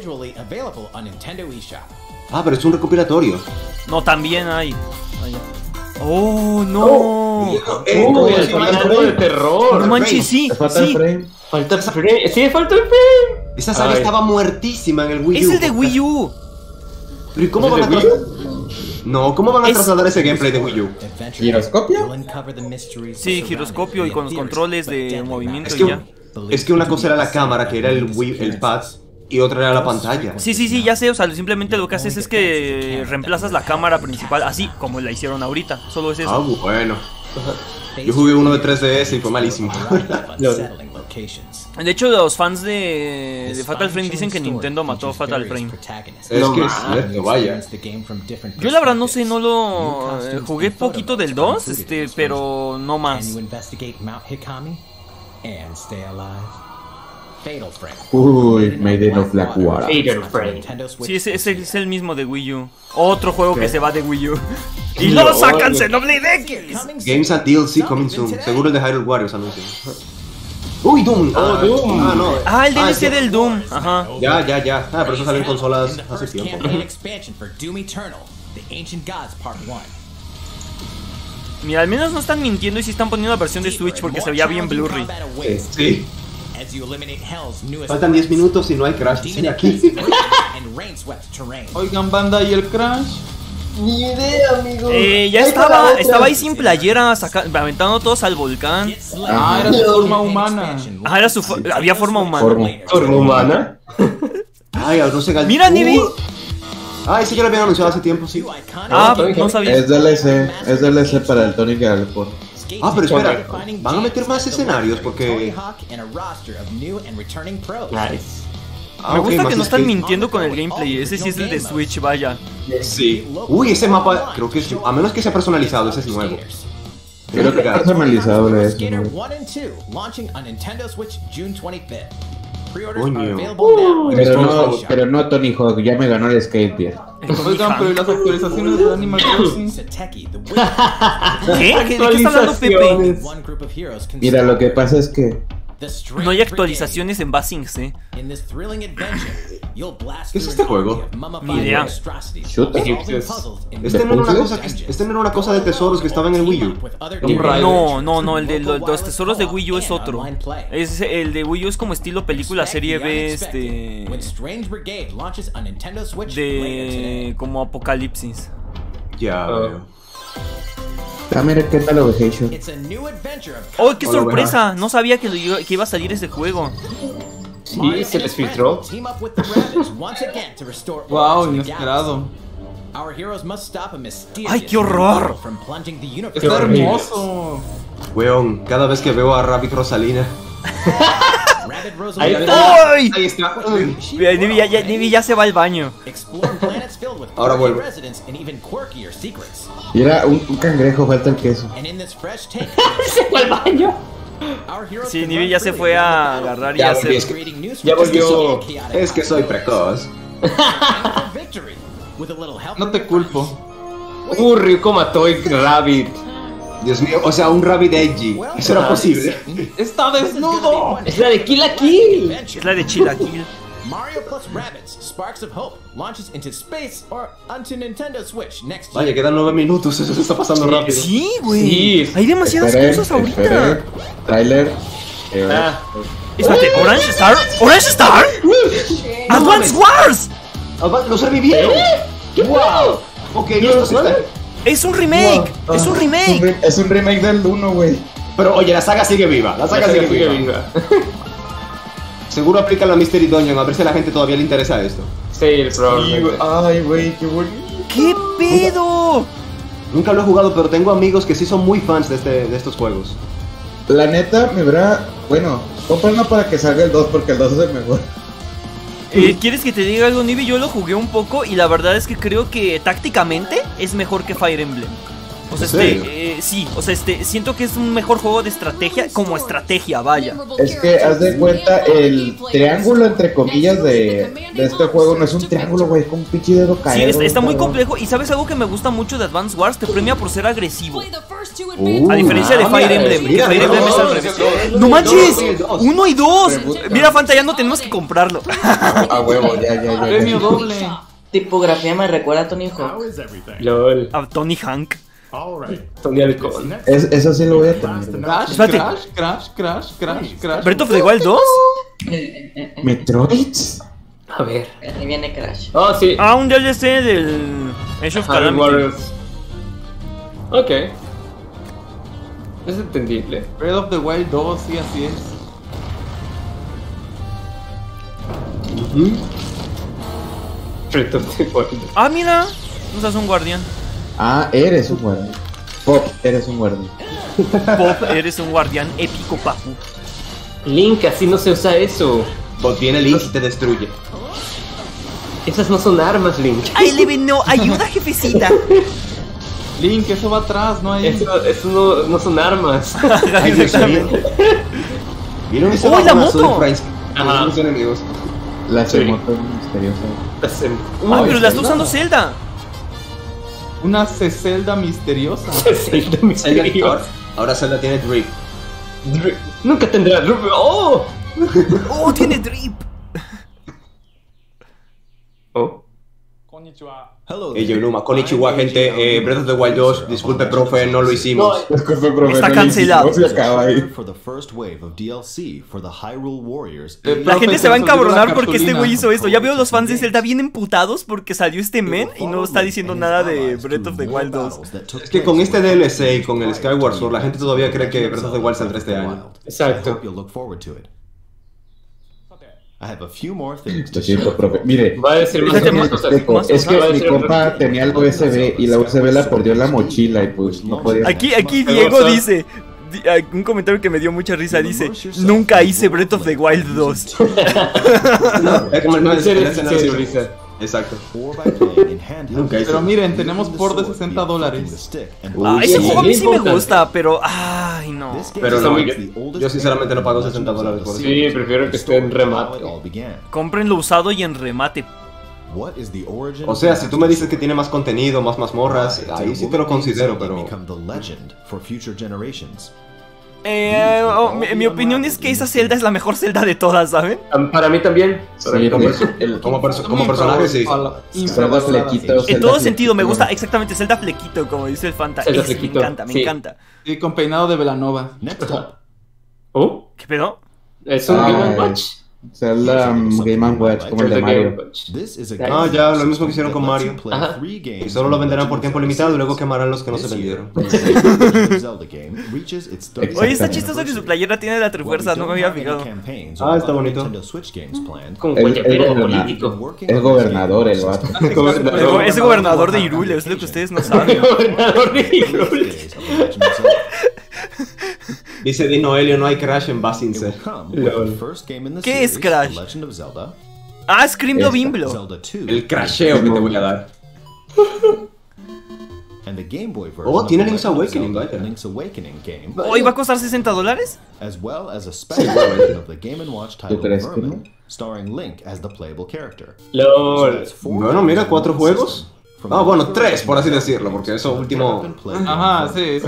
Ah, pero es un recopilatorio. No, también hay. Oh, no. El fanático de terror. No manches, sí. Falta el Sí. frame. Falta el frame. Sí, falta el frame. Esa saga Ay. estaba muertísima en el Wii U. Es el de Wii U. Pero ¿y cómo ¿Es van a el de trasladar? No, ¿cómo van a Es- trasladar ese gameplay de Wii U? ¿Giroscopio? Sí, giroscopio y con los controles de movimiento Es y ya. que una cosa era la cámara, que era el Wii, el pad, y otra era la pantalla. Sí, ya sé, o sea, simplemente lo que haces es que reemplazas la cámara principal, así como la hicieron ahorita, solo es Ah, eso. bueno. Yo jugué uno de 3DS y fue malísimo. De hecho, los fans de Fatal Frame dicen que Nintendo mató a Fatal Frame. Es que es cierto, vaya. Yo la verdad no sé, no lo jugué poquito del 2, pero no más. Uy, Maiden of Black Water. Fatal Frame. Sí, ese es el mismo de Wii U. Otro juego que se va de Wii U. Y lo sacan Xenoblade X. Games and DLC coming soon. Seguro el de Hyrule Warriors anuncian. Uy, Doom. Doom. Ah, no. Ah, el DLC sí. del Doom. Ajá. Ya. Ah, pero eso salió en consolas hace tiempo. Mira, al menos no están mintiendo y sí están poniendo la versión de Switch porque se veía bien blurry. Sí. Faltan 10 minutos y no hay crash. Dicen aquí. Oigan, banda, ¿y el Crash? Ni idea, amigo. Ya estaba ahí sin playera, aventando todos al volcán. Ah, era su forma humana. Ah, había forma humana. ¿Forma humana? Ay, no sé. Mira, Nibi. Ah, ese ya lo habían anunciado hace tiempo, sí. Ah, no sabía. Es DLC para el Tony Galleport. Ah, pero espera, van a meter más escenarios porque... Nice. Me gusta más que no están skate. mintiendo con el gameplay. Ese sí es el de Switch, vaya. Sí. Uy, ese mapa, creo que es... A menos que sea personalizado, ese es nuevo. Creo que es personalizable eso, ¿no? Pero no Tony Hawk, ya me ganó el skate bien. Oigan, pero ¿y las actualizaciones de Animal Crossing? ¿Qué? ¿De qué está hablando Pepe? Mira, lo que pasa es que No hay actualizaciones en Basings, ¿Qué es este juego? Ni idea. Es tener una cosa de tesoros que estaba en el Wii U. No, el de los tesoros de Wii U es otro. El de Wii U es como estilo película serie B, de como apocalipsis. Ya veo. Ah, mira qué tal Ovation. ¡Oh, qué sorpresa! No sabía que iba a salir ese juego. Sí, se les filtró. Wow, inesperado. ¡Ay, qué horror! Está hermoso. Weón, cada vez que veo a Rabbit Rosalina. Ahí está. ¡Ay! Ahí está. Mira, Nibi ya se va al baño. Ahora vuelvo. Mira, un cangrejo, falta el queso. Se fue al baño. Sí, Nibi ya se fue a agarrar y a hacer. Ya volvió. Es que soy precoz. No te culpo. Ryuko mató a Rabbit. Dios mío, o sea, un Rabbit Edgy. ¿Eso era posible? ¡Está desnudo! Es la de Kill la Kill. Es la de Chilaquil. Mario plus Rabbids Sparks of Hope launches into space or onto Nintendo Switch next year. Vaya, quedan 9 minutos, eso se está pasando rápido. Sí, güey. Sí. Hay demasiadas cosas ahorita. Trailer. Espérate, ¿Orange Star? ¿Orange Star? ¡Advance Wars! ¡Los revivieron! ¡Wow! Ok, esto sí está... Es un remake. Es un remake. Es un remake del 1, güey. Pero oye, la saga sigue viva. La saga sigue viva. Seguro aplica la Mystery Dungeon, a ver si a la gente todavía le interesa esto. Sí, probablemente. Ay, güey, qué bonito. ¿Qué pedo? Nunca lo he jugado, pero tengo amigos que sí son muy fans de estos juegos. La neta, me verá. Bueno, cómprenlo para que salga el 2, porque el 2 es el mejor. ¿Quieres que te diga algo, Nibi? Yo lo jugué un poco y la verdad es que creo que tácticamente es mejor que Fire Emblem. O sea, sí, o sea, siento que es un mejor juego de estrategia, como estrategia, vaya. Es que haz de cuenta, el triángulo entre comillas de este juego no es un triángulo, güey, es como un pinche dedo caído. Sí, está muy complejo. Y sabes algo que me gusta mucho de Advance Wars, te premia por ser agresivo. A diferencia de Fire Emblem, que Fire Emblem es al revés. ¡No manches! 1 y 2. Mira, Fanta, ya no tenemos que comprarlo. A huevo, ya. Premio doble. Tipografía me recuerda a Tony Hawk. LOL. A Tony Hank. Tony Halcón. Eso sí lo voy a tener. Crash. ¿Breath of the Wild 2? ¿Metroid? A ver. Ahí viene Crash. Oh, sí. Ah, un DLC del Age of Calamity. Warriors. Ok. Es entendible. Breath of the Wild 2, sí, así es. Breath of the Wild. Ah, mira. No seas un guardián. Ah, eres un guardián. Pop, eres un guardián. Pop, eres un guardián épico, papu. Link, así no se usa eso. Pues viene Link y te destruye. Esas no son armas, Link. Ay, Leven, no, ayuda, jefecita. Link, eso va atrás, no hay. Eso no son armas. Exactamente. ¿Vieron esa ¡Oh, la moto? moto! Ajá. Los enemigos. La Sí. moto misteriosa. Ah, pero la está usando Zelda. Una Zelda misteriosa. Zelda misteriosa. Ahora Zelda tiene Drip. Nunca tendrá. ¡Oh! Oh, tiene drip. Oh. Yonuma, konnichiwa, gente. Breath of the Wild 2, disculpe, profe, no lo hicimos. Disculpe, profe, Está no cancelado. se acaba ahí. La gente se va a encabronar porque este güey hizo esto. Ya veo los fans de Zelda bien emputados porque salió este men y no está diciendo nada de Breath of the Wild 2. Es que con este DLC y con el Skyward Sword, la gente todavía cree que Breath of the Wild saldrá este año. Exacto. Lo siento, profe. Mire, Va a decir más cosas. es que mi compa tenía el USB y la USB la perdió en la mochila y pues no podía. Aquí Diego dice, un comentario que me dio mucha risa, dice: nunca hice Breath of the Wild 2. En serio, Lisa. Exacto. Nunca hice. Pero miren, tenemos por de $60. Ese juego a mí sí me gusta, pero ay no. Pero no, yo sinceramente no pago $60 por eso. Sí, prefiero que esté en remate. Cómprenlo usado y en remate. O sea, si tú me dices que tiene más contenido, más mazmorras, ahí sí te lo considero, pero... Mi opinión es que esa Zelda es la mejor Zelda de todas, ¿saben? Para mí también. Como personaje, sí. Zelda flequito. En todo sentido, me gusta exactamente Zelda flequito, como dice el Fanta. Zelda Me flequito, encanta, me sí. encanta. Sí, con peinado de Velanova. ¿Oh? ¿Qué pedo? ¿Es un Game & Watch? Zelda Game & Watch, como el de Mario. Ah, ya, lo mismo que hicieron con Mario. Y solo lo venderán por tiempo limitado y luego quemarán los que no se vendieron. Oye, está chistoso que su playera tiene la trifuerza, no me había fijado. Ah, está bonito. Con guayabero político. Es gobernador el vato. Es gobernador de Hyrule, es lo que ustedes no saben. Gobernador de Hyrule. Dice Dino Helio, no hay Crash en Basinse. ¿Qué es Crash? Ah, Scream lo Bimblo. El crasheo que te voy a dar. Oh, tiene Link's Awakening, vaya. ¿Hoy va a costar $60? ¿Tú crees que no? LOL. Bueno, mira, 4 juegos. Ah, bueno, 3 por así decirlo, porque eso último... Ajá, sí.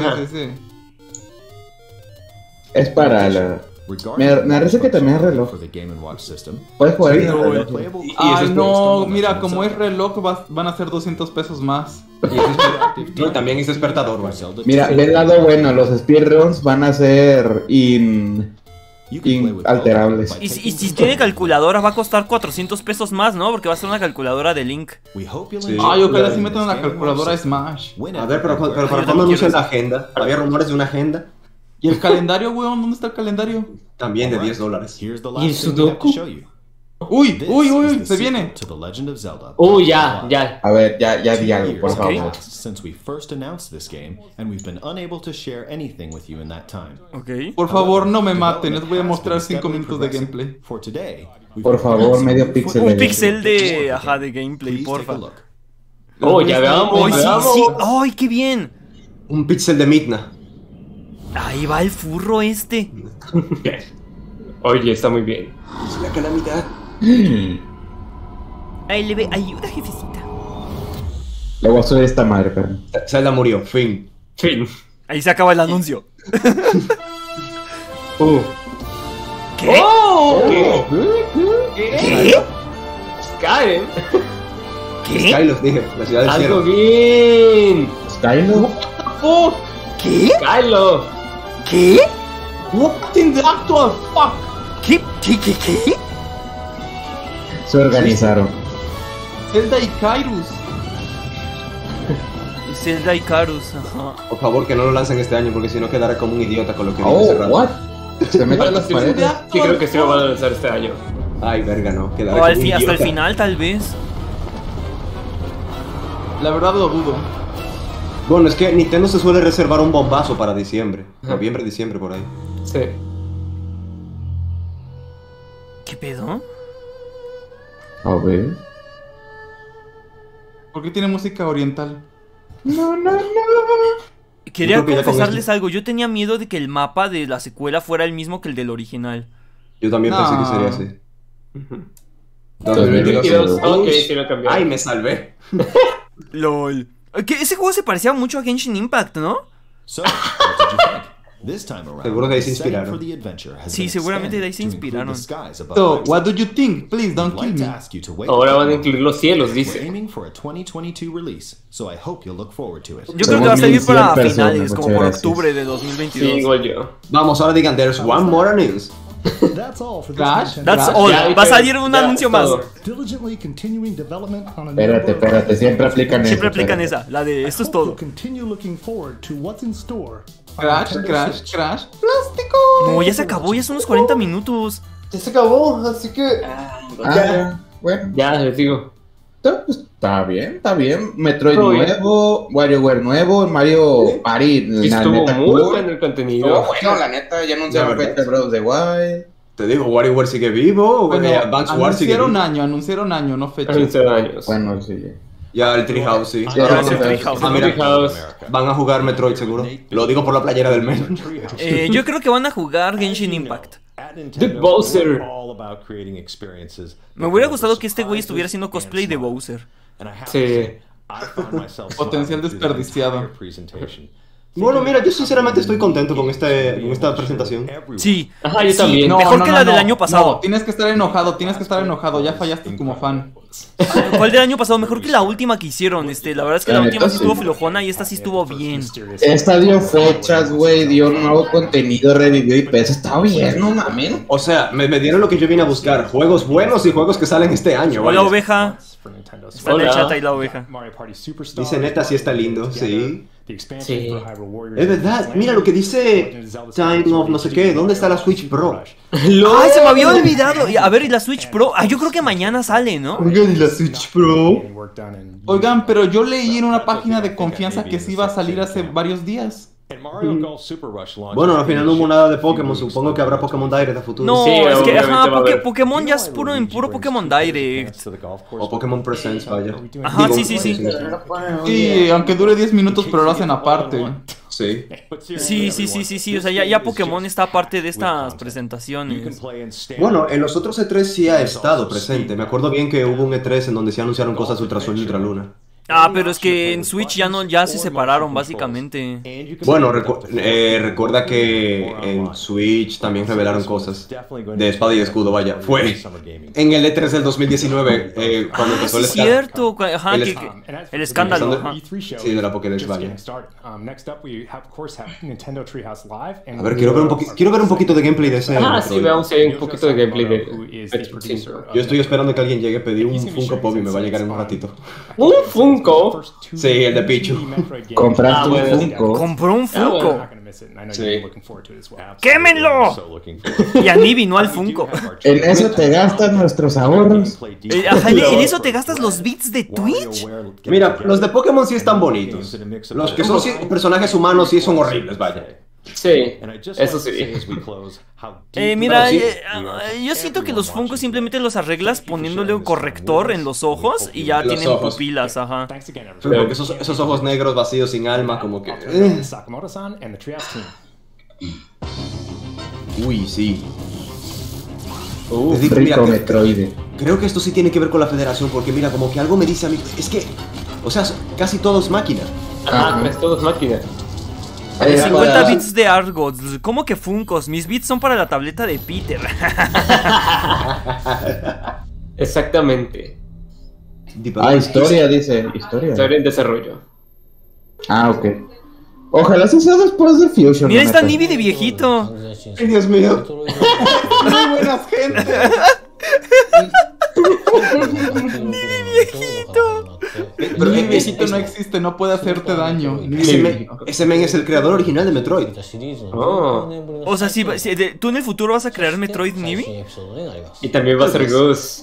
Es para la... Me parece que también es reloj. Puedes jugar en el reloj. Ay, no, mira, como es reloj van a ser $200 más. Y también es despertador, vaya. Mira, del lado bueno, los speedruns van a ser inalterables. Y si tiene calculadora va a costar $400 más, ¿no? Porque va a ser una calculadora de Link. Sí. Ay, ojalá si metan una calculadora Smash. A ver, pero ¿para cuándo anuncian la agenda? Había rumores de una agenda. ¿Y el calendario, weón? ¿Dónde está el calendario? También de $10. ¿Y el Sudoku? Uy, se viene. Ya. A ver, ya di algo, por favor. Since we first announced this game, and we've been unable to share anything with you in that time. Por favor, no me maten, les voy a mostrar 5 minutos de gameplay. For today, por favor, medio píxel. Un píxel de gameplay, porfa. Oh, ya veamos. Sí. ¡Ay, qué bien! Un píxel de Midna. Ahí va el furro este. Oye, está muy bien. Es la calamidad. Ahí le ve, ayuda, jefecita. Le voy a subir esta madre, pero. Zelda murió, fin. Ahí se acaba el anuncio. ¿Qué? ¿Qué? Skyrim. ¿Qué? Skylos, dije, la ciudad del cielo. Algo bien. ¿Skylo? ¿Qué? Skylo. ¿Qué? What in the actual fuck? ¿Qué? Se organizaron. Zelda y Kyrus. Zelda y Karus, ajá. Por favor, que no lo lancen este año, porque si no quedará como un idiota con lo que dice Oh, ese rato. what? Se meten las paredes. Sí, creo que sí lo van a lanzar este año. Ay, verga, no. Quedará O como un hasta el idiota. final, tal vez. La verdad lo dudo. Bueno, es que Nintendo se suele reservar un bombazo para diciembre. Noviembre, diciembre, por ahí. Sí. ¿Qué pedo? A ver. ¿Por qué tiene música oriental? No. Quería Yo creo que ya con confesarles esto- algo. Yo tenía miedo de que el mapa de la secuela fuera el mismo que el del original. Yo también pensé que No. sería así. 2022. Ok, Uy, sí lo cambiaron. Ay, me salvé. LOL. Que ese juego se parecía mucho a Genshin Impact, ¿no? So, what did you think? This time around, Seguro que ahí se the setting inspiraron. for the adventure has Sí, been seguramente de ahí se expanded to include inspiraron. the skies above So, Brexit. what do you think? Please don't I'd kill like to me. ask you to wait Ahora a van a little incluir los cielos, We're dice. aiming for a 2022 release, so I hope you'll look forward to it. Yo creo que va a salir 2100 para personas, finales, como muchas por gracias. octubre de Sí, 2022. igual yo. Vamos, ahora digan, there's one more news. That's all for Crash. That's Crash. all. Ya, Va a salir un ya, anuncio más. todo. Diligently continuing development on a Espérate, siempre aplican eso. Siempre aplican espérate. esa, la de esto es todo. Continue looking forward to what's in store. Crash. ¡Plástico! No, ya se acabó, ya son unos 40 minutos. Ya se acabó, así que... Bueno. Ya, les digo. Está bien. Metroid Todo bien. nuevo, WarioWare nuevo, Mario Party. Y La estuvo neta, muy cool. bueno el contenido. Estuvo bueno, la neta, ya anunciaron La verdad. fecha de Breath of the Wild. Te digo, WarioWare sigue vivo, Bueno, Advance Wars sigue anunciaron año, no fecha. 15 años. Bueno, sí. Ya el Treehouse, sí. Sí, Ahora sí, es el sí. Treehouse. Ah, mira, Treehouse. van a jugar Metroid seguro. Lo digo por la playera del mes. Yo creo que van a jugar Genshin Impact. Dude, Bowser. Me hubiera gustado que este güey estuviera haciendo cosplay de Bowser. Sí. Potencial desperdiciado. Bueno, mira, yo sinceramente estoy contento con esta presentación. Sí. Ajá, yo Sí, también. mejor que la del año pasado. No, tienes que estar enojado, ya fallaste como fan. ¿Cuál del año pasado? Mejor que la última que hicieron. La verdad es que la La última neta, sí sí. estuvo flojona y esta sí estuvo bien. Esta dio fechas, güey, dio nuevo contenido, revivió y peso. Está bien, no mames. O sea, me dieron lo que yo vine a buscar. Juegos buenos y juegos que salen este año. Hola, vaya. oveja. Está en el chat ahí la oveja. Dice neta, sí está lindo, sí. Sí. Es verdad, mira lo que dice Time of no sé qué. ¿Dónde está la Switch Pro? ¡Ay, se me había olvidado! A ver, ¿y la Switch Pro? Yo creo que mañana sale, ¿no? Oigan, ¿y la Switch Pro? Oigan, pero yo leí en una página de confianza que sí iba a salir hace varios días. Bueno, al final no hubo nada de Pokémon. Supongo que habrá Pokémon Direct a futuro. No, Sí, es que obviamente ajá, va a haber. Pokémon ya es puro en puro Pokémon Direct. O Pokémon Presents, vaya. Ajá, Digo, sí. Sí, aunque dure 10 minutos, pero lo hacen aparte. Sí. Sí. O sea, ya Pokémon está aparte de estas presentaciones. Bueno, en los otros E3 sí ha estado presente. Me acuerdo bien que hubo un E3 en donde se anunciaron cosas Ultra Sol y Ultra Luna. Pero es que en Switch ya se separaron, básicamente. Bueno, recuerda que en Switch también revelaron cosas de espada y escudo, vaya. Fue en el E3 del 2019 cuando empezó el Sí, cierto. Ajá, el el escándalo. Ajá. Sí, de la Pokédex, vaya. A ver, quiero ver un poquito de gameplay de ese. Ah, sí, Metroid. veamos si hay un poquito de gameplay de sí. Yo estoy esperando que alguien llegue. Pedí un Funko Pop y me va a llegar en un ratito. ¿Un Funko? Sí, el de Pichu. Compraste bueno, un Funko. Compró un Funko. Sí. ¡Quémenlo! Y a Nibi, no al Funko. En eso te gastas nuestros ahorros. Ajá, ¿en eso te gastas los bits de Twitch? Mira, los de Pokémon sí están bonitos. Los que son personajes humanos sí son horribles, vaya. Sí, eso sí. Mira, yo siento que los Funko simplemente los arreglas poniéndole un corrector en los ojos y ya tienen pupilas, ajá. Porque esos ojos negros vacíos sin alma, como que... Uy, sí. Rico mira, Metroid. Creo que esto sí tiene que ver con la federación, porque mira, como que algo me dice a mí... Es que, o sea, casi todo es máquina. Ajá, es todo es máquina. 50 bits de Argo. ¿Cómo que Funkos? Mis bits son para la tableta de Peter. Exactamente. Historia, dice. Historia en desarrollo. Ah, ok. Ojalá se sea después de Fusion. Mira, está Nibi de viejito. Ay, Dios mío. Muy buenas gente. Nibi viejito. Pero el viejito no existe, no puede hacerte daño. Ese men es el creador original de Metroid. Oh. O sea, ¿tú en el futuro vas a crear Metroid Nibi? Y también va a ser Gus.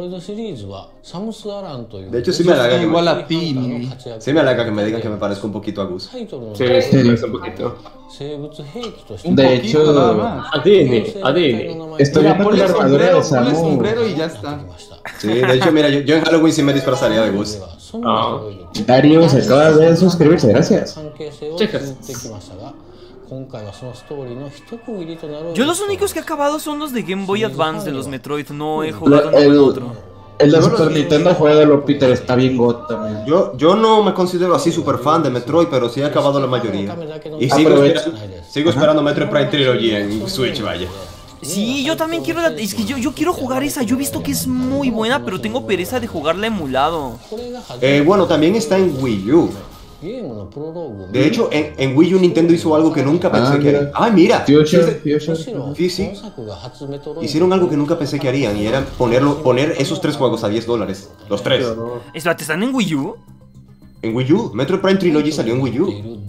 De hecho, sí me halaga. Igual a ti, Nibi. Sí me halaga que me digan que me parezco un poquito a Gus. Sí, es un poquito. De hecho, Adini. Estoy viendo la armadura de Samu. sombrero y ya está. Sí, de hecho, mira, yo en Halloween sí me disfrazaría de Gus. Dario se acaba de suscribirse, gracias. Chicas. Yo los únicos que he acabado son los de Game Boy Advance de los Metroid. No he jugado ningún otro. El de Super Nintendo juega Peter, está bien God también. Yo no me considero así super fan de Metroid, pero sí he acabado la mayoría. Y sigo esperando Metroid Prime Trilogy en Switch, vaya. Sí, yo también quiero... Es que yo quiero jugar esa. Yo he visto que es muy buena, pero tengo pereza de jugarla emulado. Bueno, también está en Wii U. De hecho, en Wii U Nintendo hizo algo que nunca pensé que harían. ¡Ay, mira! Fusion. Sí. Hicieron algo que nunca pensé que harían, y era poner esos 3 juegos a $10. Los 3. Espérate, ¿están en Wii U? En Wii U. Metroid Prime Trilogy salió en Wii U.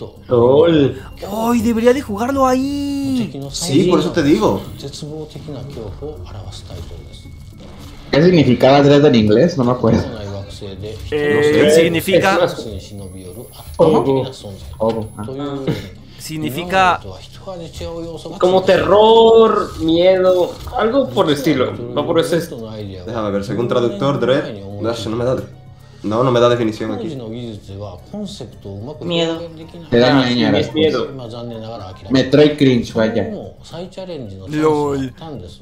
¡Ay, debería de jugarlo ahí! Sí, por eso te digo. ¿Qué significaba Dread en inglés? No me acuerdo. Significa... Significa... Como terror, miedo, algo por el estilo. Va por ese. Déjame ver, según traductor, Dread. No me da definición aquí. Miedo. Te da ñañara. Es miedo. Metroid Cringe, vaya. LOL.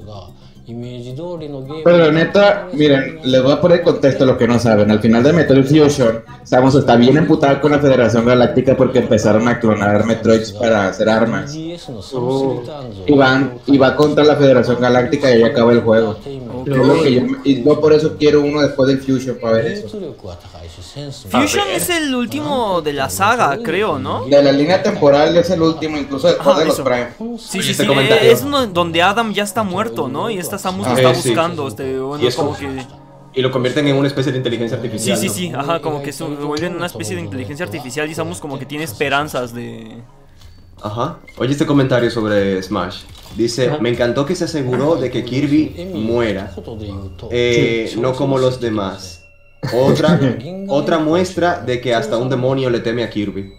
Pero la neta, miren, les voy a poner en contexto lo que no saben. Al final de Metroid Fusion, Samus está bien emputada con la Federación Galáctica porque empezaron a clonar Metroids para hacer armas. Y va contra la Federación Galáctica y ahí acaba el juego. Es lo que yo por eso quiero uno después del Fusion para ver eso. Fusion es el último de la saga, creo, ¿no? De la línea temporal es el último, incluso después de los eso. Prime. Sí, es donde Adam ya está muerto, ¿no? Y esta Samus lo está buscando. Bueno, y como que... Y lo convierten en una especie de inteligencia artificial. Sí, ajá, como que se vuelven una especie de inteligencia artificial y Samus como que tiene esperanzas de... Ajá. Oye este comentario sobre Smash. Dice, me encantó que se aseguró de que Kirby muera. No como los demás. Otra muestra de que hasta un demonio le teme a Kirby.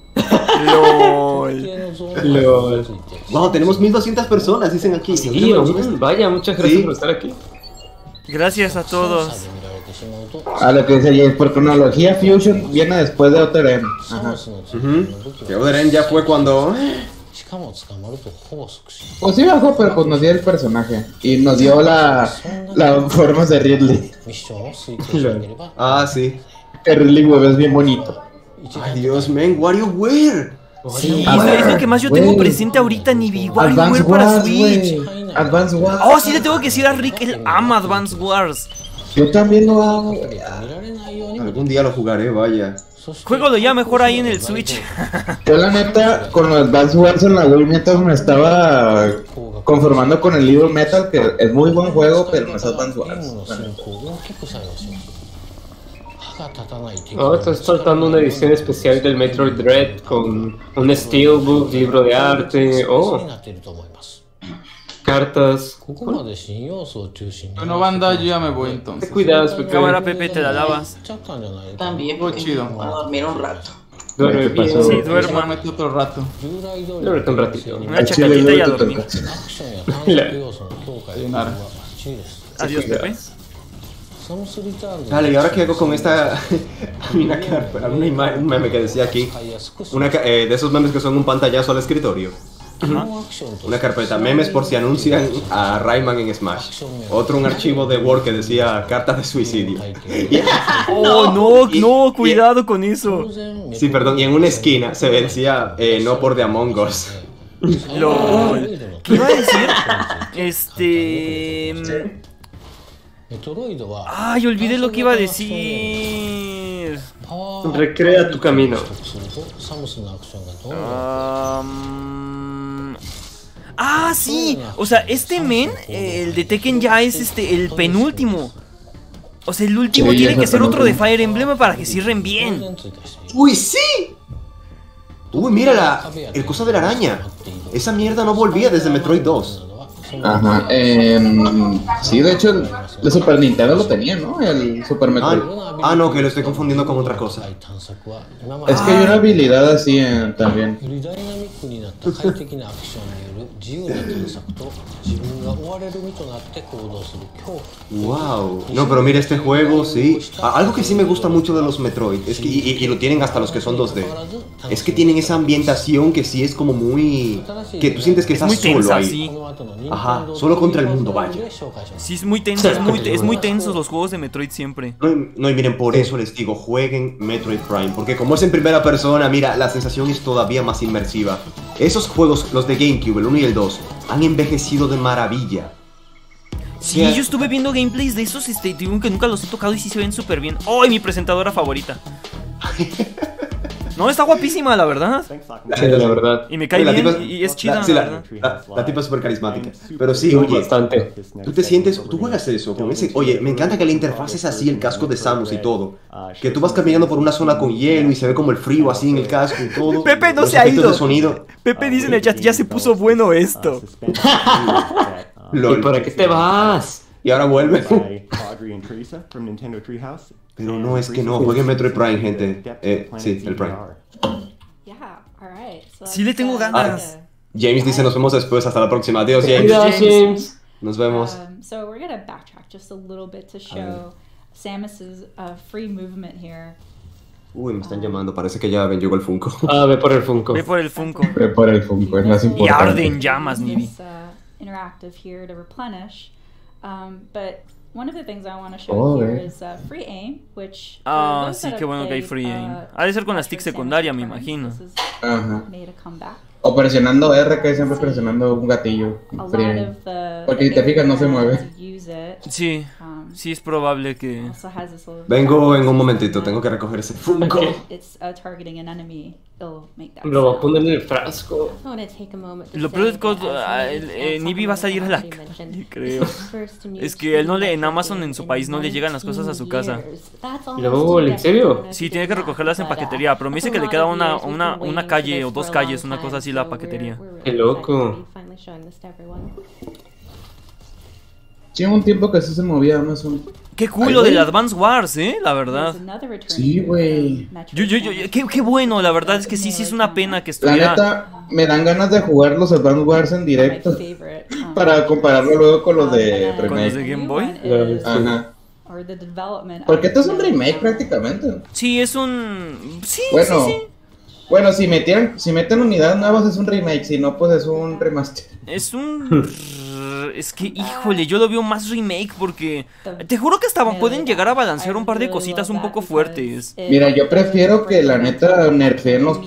LOL. Wow, tenemos 1200 personas, dicen aquí. Sí, vaya, muchas gracias por estar aquí. Gracias a todos. A lo que dice James, por cronología Fusion viene después de Outer M. Ajá. Que Outer M ya fue cuando... Pues sí bajó, pero pues nos dio el personaje. Y nos dio la forma de Ridley. Ah, sí. Que Ridley Web es bien bonito. Ay, Dios, man, WarioWare. Sí, es lo que más yo tengo presente ahorita, Nibi. WarioWare para Switch. Advance Wars. Oh, sí, le tengo que decir a Rick, él ama Advance Wars. Yo también lo hago. Algún día lo jugaré, vaya. Juégalo ya mejor ahí en el Switch. Yo la neta, con los Advance Wars en la Wii mientras me estaba conformando con el Little Metal, que es muy buen juego, pero no es Advance Wars. Oh, estás soltando una edición especial del Metroid Dread con un steelbook, libro de arte, cartas. Bueno, banda, yo ya me voy entonces. Te cuidas, Pepe. Cámara, Pepe, te la lavas. También, Muy porque chido. voy a dormir un rato. Duerme bien. Sí, Duerma duerma. otro rato. Duérmete un ratito. Una chacatita y a dormir. Sayonara. Adiós, Pepe. Dale, ¿y ahora qué hago con esta? Un meme que decía aquí. De esos memes que son un pantallazo al escritorio. Una carpeta, memes por si anuncian a Rayman en Smash. Otro, un archivo de Word que decía cartas de suicidio. Oh, no, cuidado con eso. Sí, perdón, y en una esquina se decía no por The Among Us. LOL. ¿Qué iba a decir? Ay, olvidé lo que iba a decir. Recrea tu camino. Sí. O sea, este men, el de Tekken ya es el penúltimo. O sea, el último Sí, tiene es que el ser otro de penúltimo. Fire Emblem para que cierren bien. ¡Uy, sí! Uy, mira el coso de la araña. Esa mierda no volvía desde Metroid 2. Ajá. Sí, de hecho, el de Super Nintendo lo tenía, ¿no? El Super Metroid. No, que lo estoy confundiendo con otra cosa. Es que hay una habilidad así también. Wow. No, pero mira este juego, sí. Algo que sí me gusta mucho de los Metroid, es que, y lo tienen hasta los que son 2D, es que tienen esa ambientación que sí es como muy... que tú sientes que estás muy solo tensa, ahí. sí. Ajá, solo contra el mundo, vaya. Sí, es muy tenso, es muy tenso los juegos de Metroid siempre. No, y miren, por eso les digo, jueguen Metroid Prime, porque como es en primera persona, mira, la sensación es todavía más inmersiva. Esos juegos, los de GameCube, el 1 y el 2, han envejecido de maravilla. Sí, yo estuve viendo gameplays de esos, digo que nunca los he tocado y sí se ven súper bien. ¡Oh, y mi presentadora favorita! No, está guapísima, la verdad. Sí, la verdad. Y me cae La bien, tipa- y es chida, sí, la verdad. la tipa es súper carismática. Pero sí, oye, Bastante. tú te sientes, tú juegas eso con ese. Oye, me encanta que la interfaz es así, el casco de Samus y todo. Que tú vas caminando por una zona con hielo y se ve como el frío así en el casco y todo. Pepe no Los se ha efectos ido. de sonido. Pepe dice en el chat, ya se puso bueno esto. LOL. ¿Y para qué te vas? Y ahora vuelve. Audrey and Teresa from Nintendo Treehouse. Pero no, es que no, jueguen Metroid Prime, gente. Sí, el Prime. Sí le tengo ganas. James dice, nos vemos después, hasta la próxima. Adiós, James. Cuidado, James. Nos vemos. So we're gonna backtrack just a little bit to show Samus's free movement here. Uy, me están llamando, parece que ya llegó el Funko. Ve por el Funko. Ve por el Funko. Ve por el Funko, es más Y importante. arden llamas, Nibi. It's interactive here to replenish. But one of the things I want to show Oh, here okay. is free aim, which Sí, qué bueno que hay free aim. Ha de ser con la stick secundaria, me imagino. Ajá. made a comeback. O presionando R, que siempre presionando un gatillo. A Free lot aim. of the Porque si te fijas, no se mueve. to use it Sí, sí es probable que... also has this little Vengo en un momentito, tengo que recoger ese Funko. it's targeting an enemy, it'll make that Lo va a sound. poner en el frasco. Lo peor es que Nibi va a salir a la calle, creo. Es que él no le, en Amazon en su país no le llegan las cosas a su casa. ¿Y luego, en serio? Sí, tiene que recogerlas en paquetería, pero me dice que le queda una calle o 2 calles, una cosa así la paquetería. Qué loco. Sí, hubo un tiempo que sí se movía Amazon. Qué cool lo del Advance Wars, la verdad. Sí, güey. Qué bueno, la verdad es que sí es una pena que La estuviera... neta, me dan ganas de jugar los Advance Wars en directo. Para compararlo luego con los de ¿Con los de remake. Game Boy? Ajá. Or the development Porque esto es of un remake prácticamente. Sí, es un... Sí, Bueno, sí. bueno, si meten unidades nuevas es un remake, si no pues es un remaster. Es un... Es que, híjole, yo lo veo más remake porque... Te juro que hasta pueden llegar a balancear un par de cositas un poco fuertes. Mira, yo prefiero que la neta nerfeen los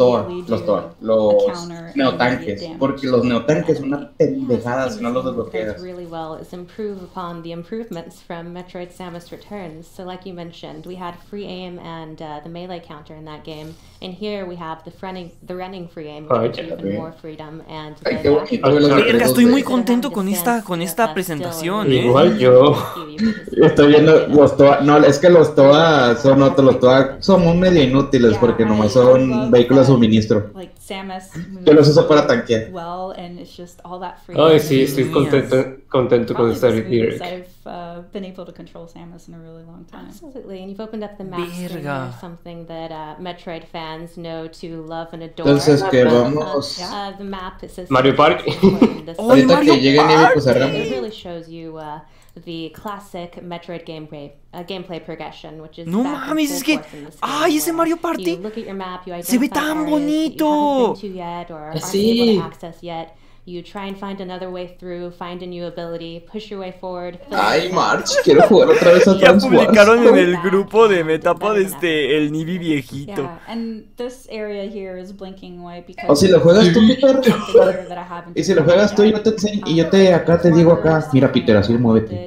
neotanques, porque los neotanques son una pendejada si no los desbloqueas. really well is improve upon the improvements from Metroid Samus Returns. So like you mentioned, we had free aim and the melee counter in that game. And here we have the running free aim, which gives you even more freedom and Verga, estoy muy contento con esta con esta presentación, Igual yo. Estoy viendo los TOA. No, es que los TOA son otros. Los TOA son medio inútiles porque nomás son vehículos de suministro. Yo los uso para tanquear. Ay, sí, estoy contento con esta Lyric. Been able to control Samus in a really long time. Absolutely, and you've opened up the map screen, something that Metroid fans know to love and adore. Entonces que vamos. The map it says Mario Park. Ahorita que llegue Nibi, pues hagamos. It really shows you the classic Metroid gameplay progression, which is no mames, es que ay, ese Mario Party se ve tan bonito. Sí. You try and find another way through, find a new ability, push your way forward. Ay, March, quiero jugar otra vez a ya publicaron en el grupo de Metapod el Nibi viejito. Yeah, and this area here is blinking white because o si lo juegas tú, Peter. Y si lo juegas tú, yo te enseño y yo te digo acá, mira, Peter, así muévete.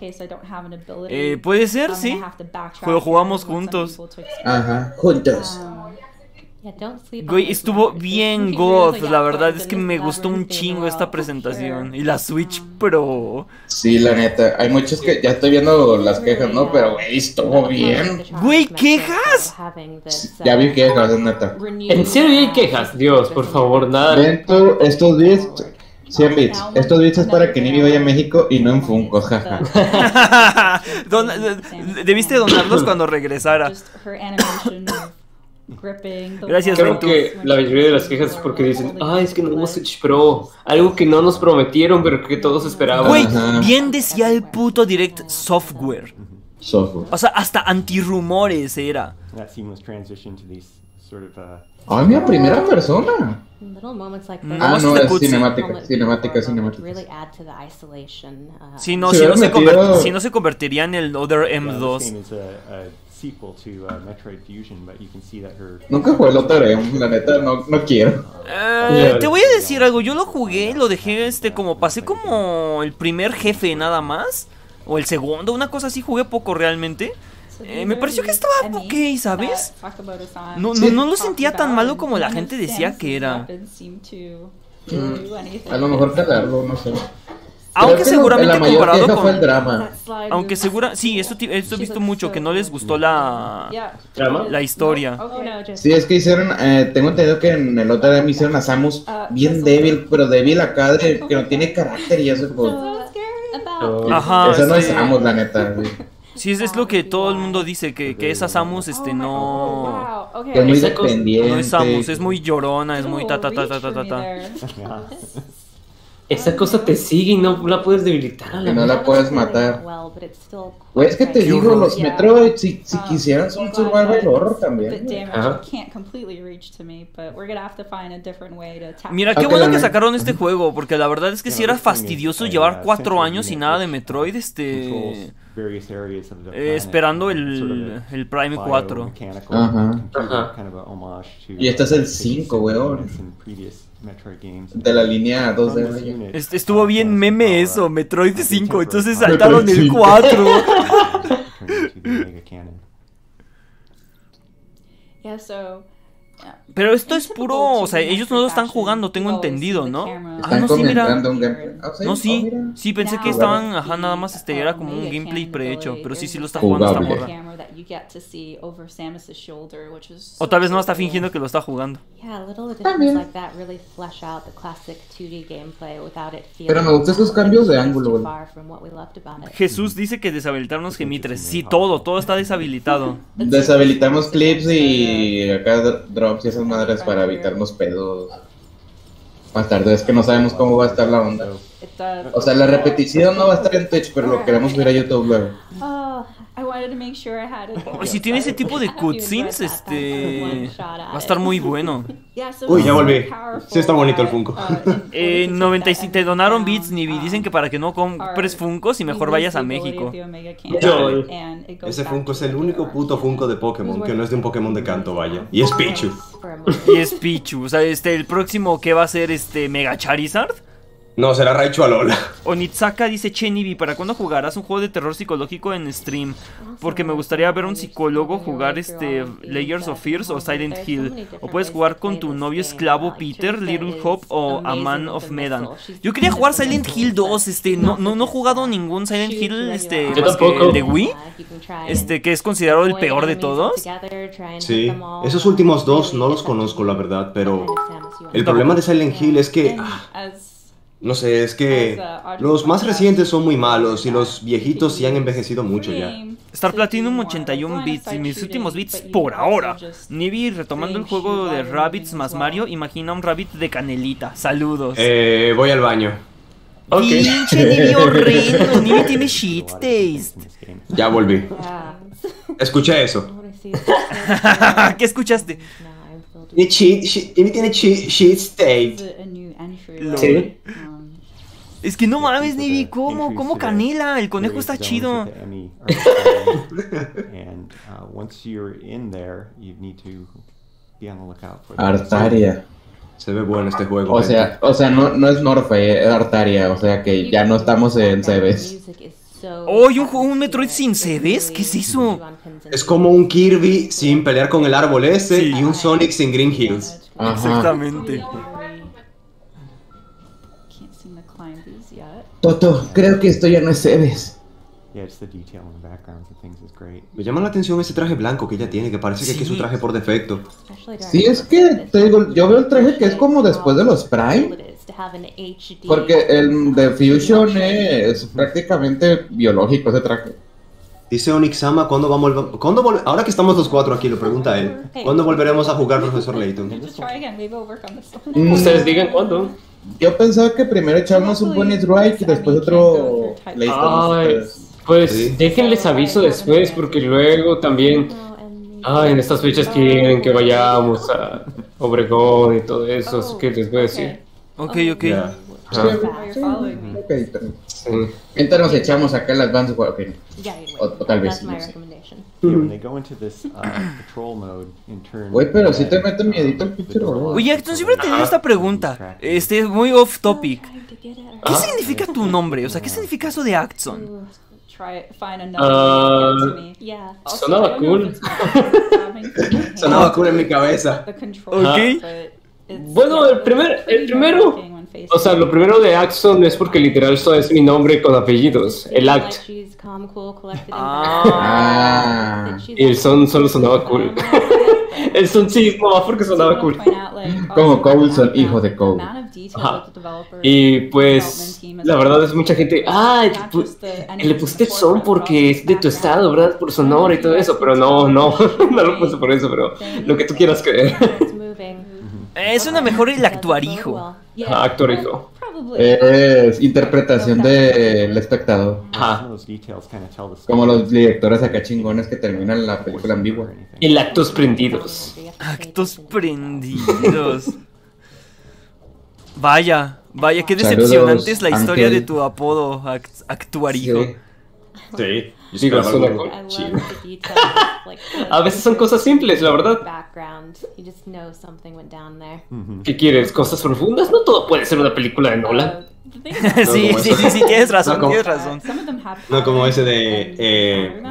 Puede ser, sí. Lo jugamos juntos. Ajá, juntos. Güey, estuvo bien god, la verdad es que me gustó un chingo esta presentación. Y la Switch Pro. Sí, la neta, hay muchos que ya estoy viendo las quejas, ¿no? Pero güey, estuvo bien. Güey, ¿quejas? Ya vi quejas, es neta. ¿En serio hay quejas? Dios, por favor, nada. Ven tú, estos bits, 100 bits. Estos bits es para que Nibi vaya a México y no en Funko, jaja. Debiste donarlos cuando regresara. Gracias, creo que la mayoría de las quejas es porque dicen, ay, es que no tenemos Switch Pro, algo que no nos prometieron pero que todos esperaban. Güey, bien decía el puto Direct software. O sea, hasta antirrumores era. Ay, mira, primera persona. Ah, no, es cinemática. Sí, no, si no se convertiría en el Other M2. Nunca jugué el Other M, la neta, no quiero. Te voy a decir algo, yo lo jugué, lo dejé como pasé como el primer jefe nada más. O el segundo, una cosa así, jugué poco realmente. Me pareció que estaba ok, ¿sabes? No lo sentía tan malo como la gente decía que era. A lo mejor cagarlo, no sé. Aunque seguramente comparado con... fue el drama. Aunque sí, esto he visto mucho, que no les gustó la historia. Sí, es que hicieron, tengo entendido que en el otro día me hicieron a Samus bien débil, pero débil acá, que no tiene carácter y eso como... Ajá. Eso no es Samus, la neta. Sí, es lo que todo el mundo dice, que esa Samus, no... Que es muy dependiente. No es Samus, es muy llorona, es muy ta. Esa cosa te sigue y no la puedes debilitar. Y no la puedes matar. Güey, es que te digo, los Metroid, si quisieran, son survival horror también. Mira, qué bueno que sacaron este juego, porque la verdad es que sí era fastidioso llevar 4 años y nada de Metroid, esperando el Prime 4. Ajá. Y este es el 5, weón. De la línea 2D. Estuvo bien meme eso, Metroid 5, entonces saltaron el 4. Pero esto es puro, o sea, ellos no lo están jugando, tengo entendido, ¿no? Ah, no, sí, mira. No, sí, pensé que estaban, nada más era como un gameplay prehecho, pero sí lo está jugando esta morra. O tal vez no está fingiendo que lo está jugando. Pero me gustan esos cambios de ángulo. Jesús dice que deshabilitaron los gemitres. Sí, todo está deshabilitado. Deshabilitamos clips y acá drops y esas madres para evitarnos pedos más tarde. Es que no sabemos cómo va a estar la onda. O sea, la repetición no va a estar en Twitch, pero lo queremos ver a YouTube luego. Si tiene ese tipo de cutscenes, va a estar muy bueno. Uy, ya volví. Sí está bonito el Funko. 95 te donaron bits, Nibi. Dicen que para que no compres Funkos y mejor vayas a México. Ese Funko es el único puto Funko de Pokémon que no es de un Pokémon de canto, vaya. Y es Pichu. O sea, el próximo que va a ser Mega Charizard. No, será Raichu Alola. Onitsaka dice, che, Nibi, ¿para cuándo jugarás un juego de terror psicológico en stream? Porque me gustaría ver un psicólogo jugar Layers of Fears o Silent Hill. O puedes jugar con tu novio esclavo Peter, Little Hope o A Man of Medan. Yo quería jugar Silent Hill 2, no he jugado ningún Silent Hill, Yo tampoco. el de Wii, que es considerado el peor de todos. Sí, esos últimos dos no los conozco, la verdad, pero el problema de Silent Hill es que... no sé, es que los más recientes son muy malos y los viejitos sí han envejecido mucho ya. Star Platinum 81 bits y mis últimos bits por ahora. Nibi retomando el juego de Rabbids más Mario, imagina un Rabbit de canelita. Saludos. Voy al baño. Pinche Nibi horrendo, Nibi tiene shit taste. Ya volví. Escuché eso. ¿Qué escuchaste? Nibi tiene shit taste. Sí. Es que no mames, Nibi, ¿cómo canela? El conejo está chido. Artaria. Se ve bueno este juego. O sea, no es Norfe, es Artaria, o sea que ya no estamos en Cebes. Oh, ¿y un Metroid sin Cebes? ¿Qué es eso? Es como un Kirby sin pelear con el árbol ese y un Sonic sin Green Hills. Ajá. Exactamente. Toto, creo que esto ya no es Cebes. Me llama la atención ese traje blanco que ella tiene, que parece que aquí es su traje por defecto. Sí, es que te digo, yo veo el traje que es como después de los Prime. Porque el de Fusion es prácticamente biológico ese traje. Dice Onixama, ahora que estamos los cuatro aquí, lo pregunta él, ¿cuándo volveremos a jugar Profesor Layton? Ustedes digan cuándo. Yo pensaba que primero echarnos un Bonnie Wright y después otro Layton. Pues sí. déjenles aviso después, porque luego también... en estas fechas quieren que vayamos a Obregón y todo eso, así que les voy a decir. Ok. Yeah. Mientras nos echamos acá las bands, o tal vez, no sé. Güey, pero si te mete miedito el pinche robot. Oye, Acton, siempre he tenido esta pregunta. Es muy off topic. ¿Qué significa tu nombre? O sea, ¿qué significa eso de Acton? Sonaba cool. Sonaba cool en mi cabeza. Ok. Bueno, el primero, o sea, lo primero de Axon es porque literal esto es mi nombre con apellidos, el Act. Y el son solo sonaba cool. El son sí, mamá, porque sonaba cool. Como Coulson, hijo de Cole. Ajá. Y pues, la verdad es mucha gente, le pusiste son porque es de tu estado, ¿verdad? Por Sonora y todo eso, pero no lo puse por eso, pero lo que tú quieras creer. Suena mejor el actuarijo. Actuarijo. Es interpretación del espectador. Ajá. Como los directores acá chingones que terminan la película ambigua. El actos prendidos. Actos prendidos. Vaya, qué decepcionante es la historia de tu apodo, actuarijo. Sí. Sí, a veces son cosas simples, la verdad. ¿Qué quieres? ¿Cosas profundas? No todo puede ser una película de Nolan. Sí, tienes razón. No como ese de...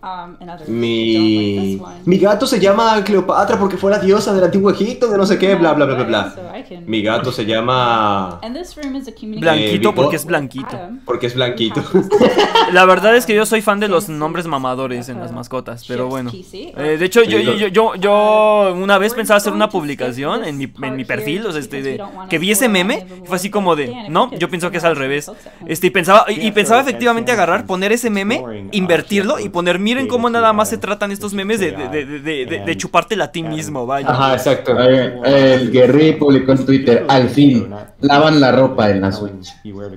Mi gato se llama Cleopatra porque fue la diosa del antiguo Egipto, de no sé qué, bla bla bla bla bla. Mi gato se llama... Blanquito porque es blanquito. Porque es blanquito. La verdad es que yo soy fan de los nombres mamadores en las mascotas, pero bueno. De hecho, yo una vez pensaba hacer una publicación en mi perfil, o sea, que vi ese meme, y fue así como de, no, yo pienso que es al revés. Y pensaba efectivamente agarrar, poner ese meme, invertirlo y poner, miren cómo nada más se tratan estos memes de chupártela a ti mismo, vaya. Ajá, exacto. El Guerri publicó en Twitter, al fin, lavan la ropa en la Switch.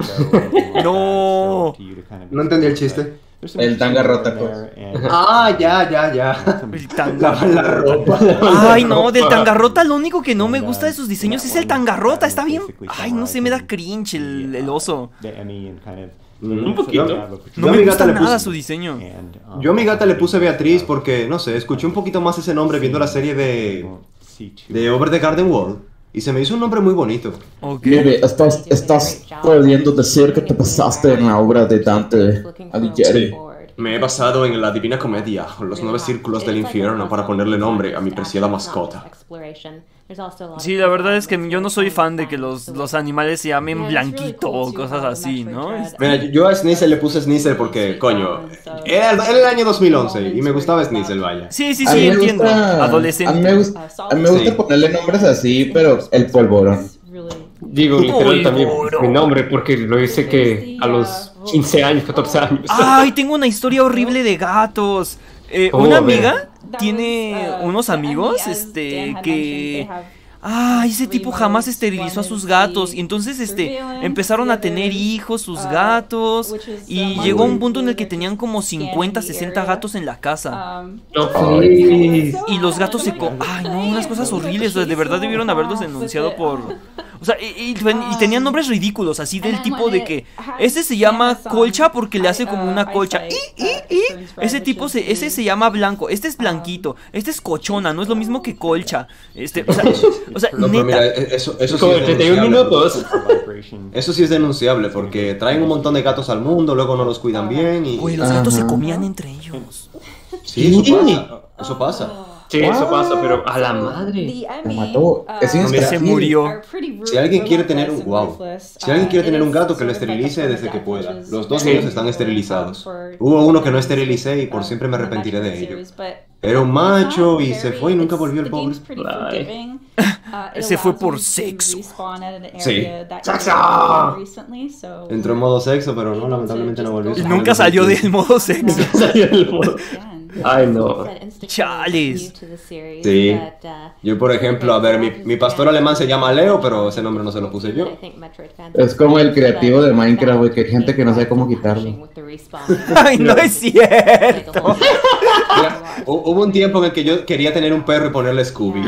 No entendí el chiste. El tanga rota, pues. Ya. El tanga. Lavan la ropa. Ay, no, del tangarrota lo único que no me gusta de sus diseños es el tangarrota, está bien. Ay, no sé, me da cringe el oso. Un poquito. No me gusta nada su diseño. Yo a mi gata le puse Beatriz porque, no sé, escuché un poquito más ese nombre viendo la serie de Over the Garden Wall. Y se me hizo un nombre muy bonito. Mire, estás pudiendo decir que te pasaste en la obra de Dante Alighieri. Sí. Me he basado en la Divina Comedia, los 9 círculos del infierno, para ponerle nombre a mi preciada mascota. Sí, la verdad es que yo no soy fan de que los animales se llamen Blanquito o cosas así, ¿no? Mira, yo a Sneasel le puse Sneasel porque, coño, era el año 2011 y me gustaba Sneasel, vaya. Sí, entiendo. Adolescente. A mí me gusta ponerle nombres así, pero el polvorón. Digo, literal también mi nombre porque lo hice que a los 15 años, 14 años. Ay, tengo una historia horrible de gatos. Una amiga tiene unos amigos, que... Ah, ese tipo jamás esterilizó a sus gatos. Y entonces, empezaron a tener hijos sus gatos. Y llegó un punto en el que tenían como 50, 60 gatos en la casa. Y los gatos se... Ay, no, unas cosas horribles. O sea, de verdad debieron haberlos denunciado por... O sea, y tenían nombres ridículos, así del tipo de que... Este se llama Colcha porque le hace como una colcha. Ese tipo, ese se llama Blanco. Este es Blanquito. Este es Cochona, no es lo mismo que Colcha. O sea, no, neta. Mira, eso sí como es 31 minutos. Eso sí es denunciable porque traen un montón de gatos al mundo, luego no los cuidan bien y... Oye, los gatos se comían entre ellos. Sí, eso pasa. Sí, eso pasa, pero a la madre. Lo mató. Se murió. Si alguien quiere tener un... Wow. Si alguien quiere tener un gato, que lo esterilice desde que pueda. Los dos míos están esterilizados. Hubo uno que no esterilicé y por siempre me arrepentiré de ello. Era un macho y se fue y nunca volvió el pobre. Se fue por sexo. Sí. ¡Sexo! Entró en modo sexo, pero no, lamentablemente no volvió. Y nunca salió del modo sexo. Ay, no. Chales. Sí. Yo, por ejemplo, a ver, mi pastor alemán se llama Leo, pero ese nombre no se lo puse yo. Es como el creativo de Minecraft, güey, que hay gente que no sabe cómo quitarlo. Ay, no es cierto. Hubo un tiempo en el que yo quería tener un perro y ponerle Scooby.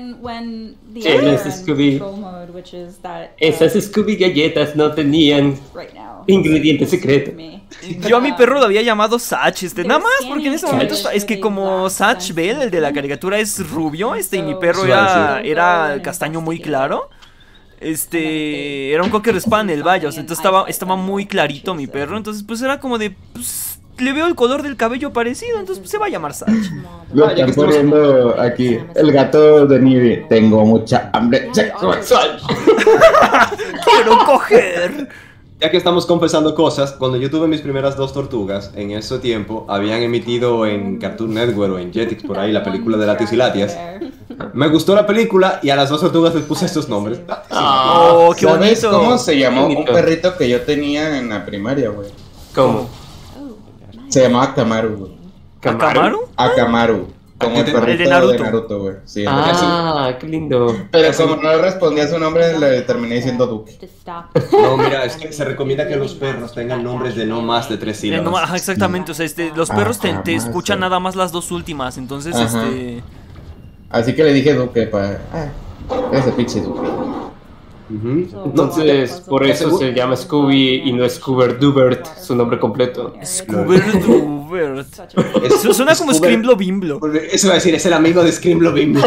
Esas Scooby galletas no tenían ingredientes secretos. Yo a mi perro lo había llamado Satch, nada más porque en ese momento es que como Satch Bell, el de la caricatura, es rubio, y mi perro era castaño muy claro. Era un Cocker Spaniel, vaya, o sea, entonces estaba muy clarito mi perro, entonces pues era como de, pues, le veo el color del cabello parecido, entonces pues, se va a llamar Satch. Lo están poniendo aquí, el gato de Nibi, tengo mucha hambre sexual. Quiero coger. Ya que estamos confesando cosas, cuando yo tuve mis primeras 2 tortugas, en ese tiempo habían emitido en Cartoon Network o en Jetix por ahí la película de Latios y Latias. Me gustó la película y a las 2 tortugas les puse estos nombres. ¡Oh, qué bonito! ¿Sabes cómo se llamó un perrito que yo tenía en la primaria, güey? ¿Cómo? Se llamaba Akamaru, güey. ¿Akamaru? Akamaru. Como el perrito de Naruto, güey. Sí, qué lindo. Pero como no respondía a su nombre, le terminé diciendo Duque. No, mira, es que se recomienda que los perros tengan nombres de no más de 3 sílabas. Ajá, exactamente, o sea, los perros te escuchan nada más las 2 últimas, entonces, Así que le dije Duque para... ese pinche Duque. Entonces, por eso se llama Scooby y no es Scoober-Dubert, su nombre completo. Scoober-Dubert. Eso suena como Scrimlo-Bimblo. Eso va a decir, es el amigo de Scrimlo-Bimblo.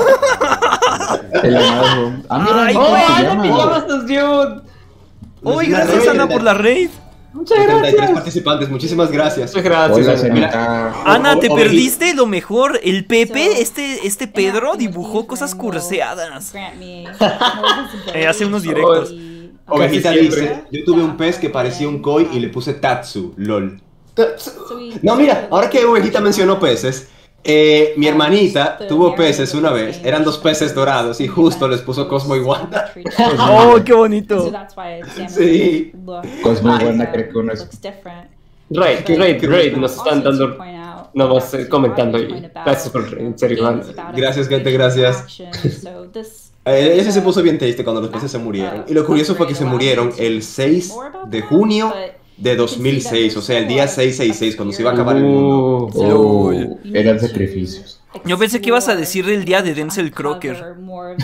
El amado. ¡Ay, no pillabas estación! ¡Uy, gracias, Ana, por la raid! Muchas 73 gracias. participantes, muchísimas gracias. Muchas gracias. Mira, Ana, te perdiste lo mejor. El Pepe, este Pedro, dibujó cosas curseadas. Hace unos directos. Ovejita dice, yo tuve un pez que parecía un koi y le puse Tatsu, lol. No, mira, ahora que Ovejita mencionó peces, mi hermanita tuvo peces una vez, eran 2 peces dorados y justo les puso Cosmo y Wanda. ¡Oh, qué bonito! Sí. Cosmo y Wanda creo que uno es... Raid, nos están dando, nomás comentando y gracias por Raid, en serio. Gracias, gente, gracias. Ese se puso bien triste cuando los peces se murieron. Y lo curioso fue que se murieron el 6 de junio de 2006, o sea, el día 666, cuando se iba a acabar el mundo. Eran sacrificios. Yo pensé que ibas a decir el día de Denzel Crocker.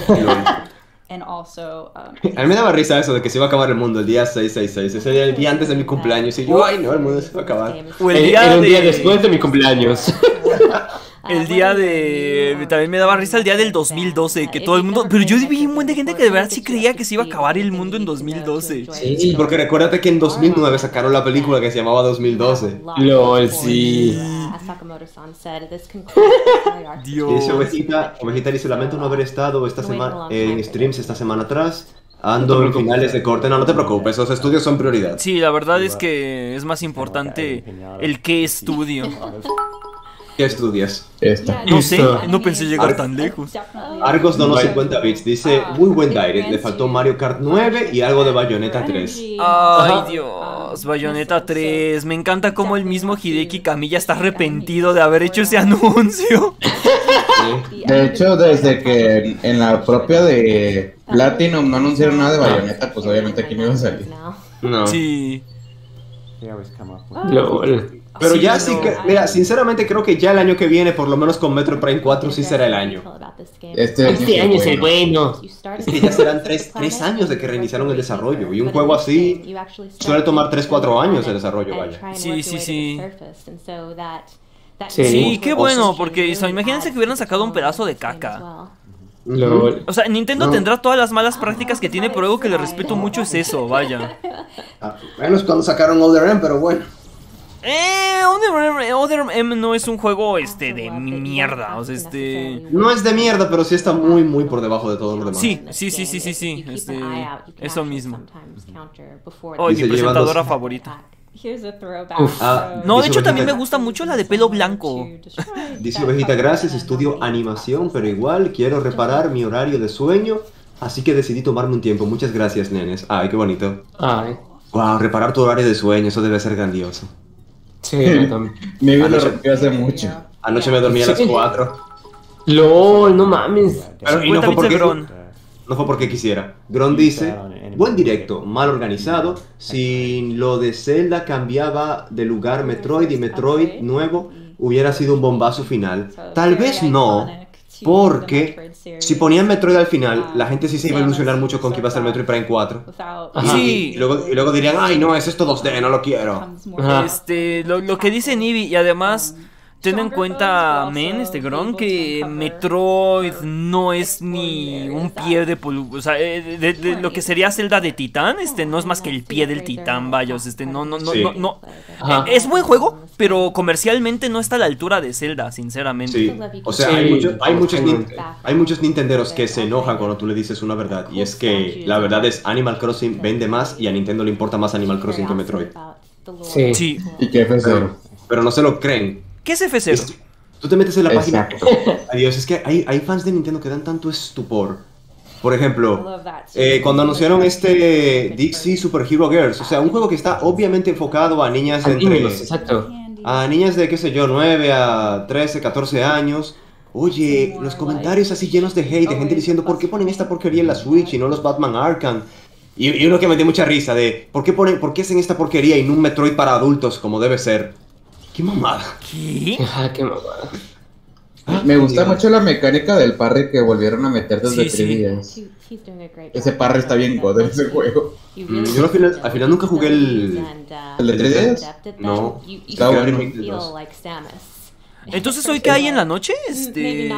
A mí me daba risa eso de que se iba a acabar el mundo el día 666. Ese día el día antes de mi cumpleaños. Y yo, ay no, el mundo se va a acabar. O el día era un día después de mi cumpleaños. El día de... También me daba risa el día del 2012, que todo el mundo... Pero yo vi un buen de gente que de verdad sí creía que se iba a acabar el mundo en 2012. Sí, porque recuérdate que en 2009 sacaron la película que se llamaba 2012. LOL, sí. Dios. Dice Ovejita dice, lamento no haber estado esta semana en streams esta semana atrás. Ando en finales de corte, no te preocupes, esos estudios son prioridad. Sí, la verdad es que es más importante el qué estudio. ¿Qué estudias? No sé, no pensé llegar tan lejos. Argos donó 50 bits, dice, muy buen direct, le faltó Mario Kart 9 y algo de Bayonetta 3. Ay Dios, Bayonetta 3, me encanta cómo el mismo Hideki Kamiya está arrepentido de haber hecho ese anuncio. De hecho, desde que en la propia de Platinum no anunciaron nada de Bayonetta, pues obviamente aquí no iba a salir. No. Sí. Pero sí, ya sí que, mira, sinceramente creo que ya el año que viene, por lo menos con Metroid Prime 4, sí será el año. Este año es el bueno. Es que ya serán 3 años de que reiniciaron el desarrollo. Y un juego así suele tomar 3-4 años de desarrollo, vaya. Sí. Sí, qué bueno, porque imagínense que hubieran sacado un pedazo de caca. O sea, Nintendo tendrá todas las malas prácticas que tiene, pero algo que le respeto mucho es eso, vaya. Menos cuando sacaron Other M, pero bueno. Other M no es un juego de mierda, o sea, no es de mierda, pero sí está muy por debajo de todo lo demás. Sí, eso mismo. Oh, mi presentadora favorita. No, de hecho también me gusta mucho la de pelo blanco. Dice Ovejita, gracias, estudio animación, pero igual quiero reparar mi horario de sueño, así que decidí tomarme un tiempo. Muchas gracias, nenes. Ay, qué bonito. Wow, reparar tu horario de sueño, eso debe ser grandioso. Sí, mi vida lo rompió hace mucho. Anoche me dormí a las 4. LOL, no mames. Pero, y no fue porque quisiera. Gron dice, buen directo, mal organizado. Si lo de Zelda cambiaba de lugar Metroid y Metroid nuevo, hubiera sido un bombazo final. Tal vez no, porque si ponían Metroid al final, la gente sí se iba a ilusionar mucho con que iba a ser Metroid Prime 4. Sí. Y luego dirían, ay no, es esto 2D, no lo quiero. Lo que dice Nibi, y además... Ten en cuenta, Gron, que Metroid no es ni un pie de o sea, de lo que sería Zelda de Titán, no es más que el pie del Titán, vaya, no. Es buen juego, pero comercialmente no está a la altura de Zelda, sinceramente. Sí, o sea, hay muchos nintenderos que se enojan cuando tú le dices una verdad, y es que la verdad es Animal Crossing vende más y a Nintendo le importa más Animal Crossing que Metroid. Sí. Y que F0. Pero no se lo creen. ¿Qué es F0? Tú te metes en la página. Adiós, es que hay fans de Nintendo que dan tanto estupor. Por ejemplo, cuando anunciaron Dixie Super Hero Girls, o sea, un juego que está obviamente enfocado a niñas de a niñas de, qué sé yo, 9 a 13, 14 años. Oye, los comentarios así llenos de hate, de gente diciendo, ¿por qué ponen esta porquería en la Switch y no los Batman Arkham? Y uno que me dio mucha risa de, ¿por qué hacen esta porquería y no un Metroid para adultos como debe ser? ¡Qué mamada! ¿Qué? ¡Qué mamada! Me gusta mucho la mecánica del parry que volvieron a meter desde 3DS. Ese parry está bien god en ese juego. Yo al final nunca jugué el de 3DS. No. Entonces, ¿hoy qué hay en la noche? Sí.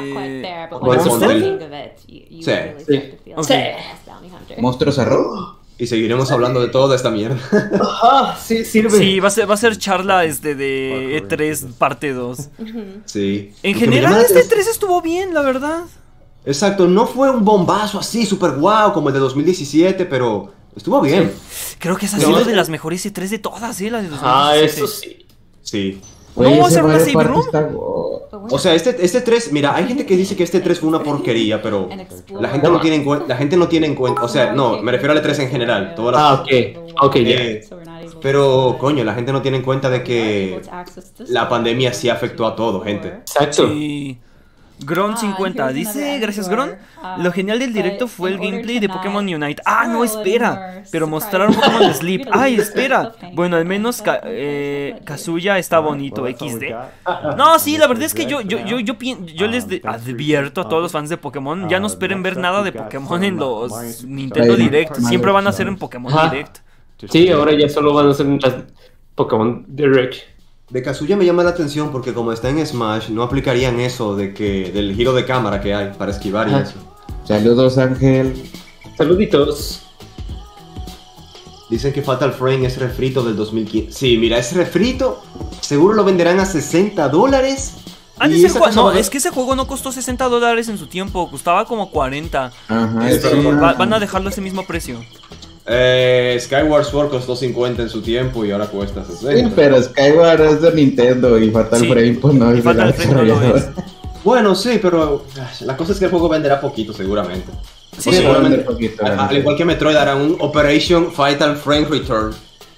¿Monstruos arroz? Y seguiremos hablando de toda esta mierda. Sí, sirve. Sí, va a ser charla de E3 parte 2. Sí. En general, E3 estuvo bien, la verdad. Exacto, no fue un bombazo así super guau como el de 2017, pero estuvo bien. Creo que esa ha sido de las mejores E3 de todas, la de 2017. Eso sí. Sí. ¿No va a ser una save room? O sea, este 3, mira, hay gente que dice que este 3 fue una porquería, pero la gente no tiene en cuenta, o sea, no, me refiero al E3 en general. Ok, pero, coño, la gente no tiene en cuenta de que la pandemia sí afectó a todo, gente. Exacto. Sí. Gron 50 dice, gracias Gron, lo genial del directo fue el gameplay de Pokémon Unite. Ah, no, espera, pero mostraron Pokémon Sleep. Ay, espera. Bueno, al menos Kazuya está bonito, XD. No, sí, la verdad es que yo les advierto a todos los fans de Pokémon, ya no esperen ver nada de Pokémon en los Nintendo Direct. Siempre van a ser en Pokémon Direct. Sí, ahora ya solo van a ser en Pokémon Direct. De Kazuya me llama la atención porque como está en Smash, no aplicarían eso del giro de cámara que hay para esquivar y eso. Saludos, Ángel. Saluditos. Dicen que Fatal Frame es refrito del 2015. Sí, mira, es refrito. Seguro lo venderán a $60. No, es que ese juego no costó $60 en su tiempo, costaba como 40. Ajá, van a dejarlo a ese mismo precio. Skyward Sword costó 50 en su tiempo y ahora cuesta 60. Sí, pero Skyward es de Nintendo y Fatal Frame pues no es de la desarrolladora. Bueno, sí, pero la cosa es que el juego venderá poquito seguramente. Sí, seguramente. Al igual que Metroid hará un Operation Fatal Frame Return.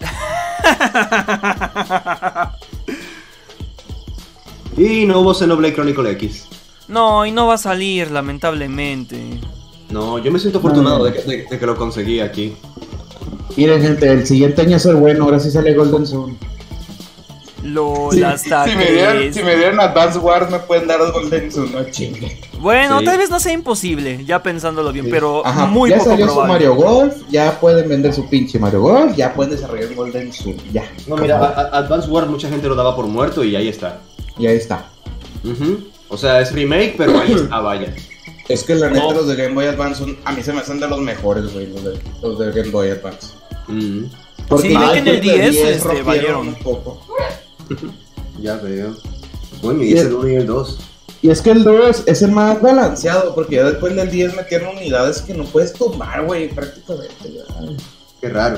Y no hubo Xenoblade Chronicle X. No, y no va a salir, lamentablemente. No, yo me siento afortunado de que lo conseguí aquí. Miren, gente, el siguiente año es el bueno, ahora sí sale Golden Sun. LOL, hasta si me dieron Advance Wars me pueden dar Golden Sun, no chingue. Bueno, Sí. tal vez no sea imposible, ya pensándolo bien, pero Ajá, muy ya poco salió su probable. Mario Golf, ya pueden vender su pinche Mario Golf, ya pueden desarrollar Golden Sun, ya. No, mira, Advance Wars mucha gente lo daba por muerto y ahí está. Y ahí está. O sea, es remake, pero ahí está, vaya. Es que la neta los de Game Boy Advance a mí se me hacen de los mejores, güey, los de Game Boy Advance. Porque Sí, ya ven que en el después de 10 rompieron valieron. un poco. Ya veo. Bueno, y es el 1 y el 2. Y es que el 2 es el más balanceado, porque ya después del 10 metieron unidades que no puedes tomar, güey, prácticamente. Ya. Qué raro.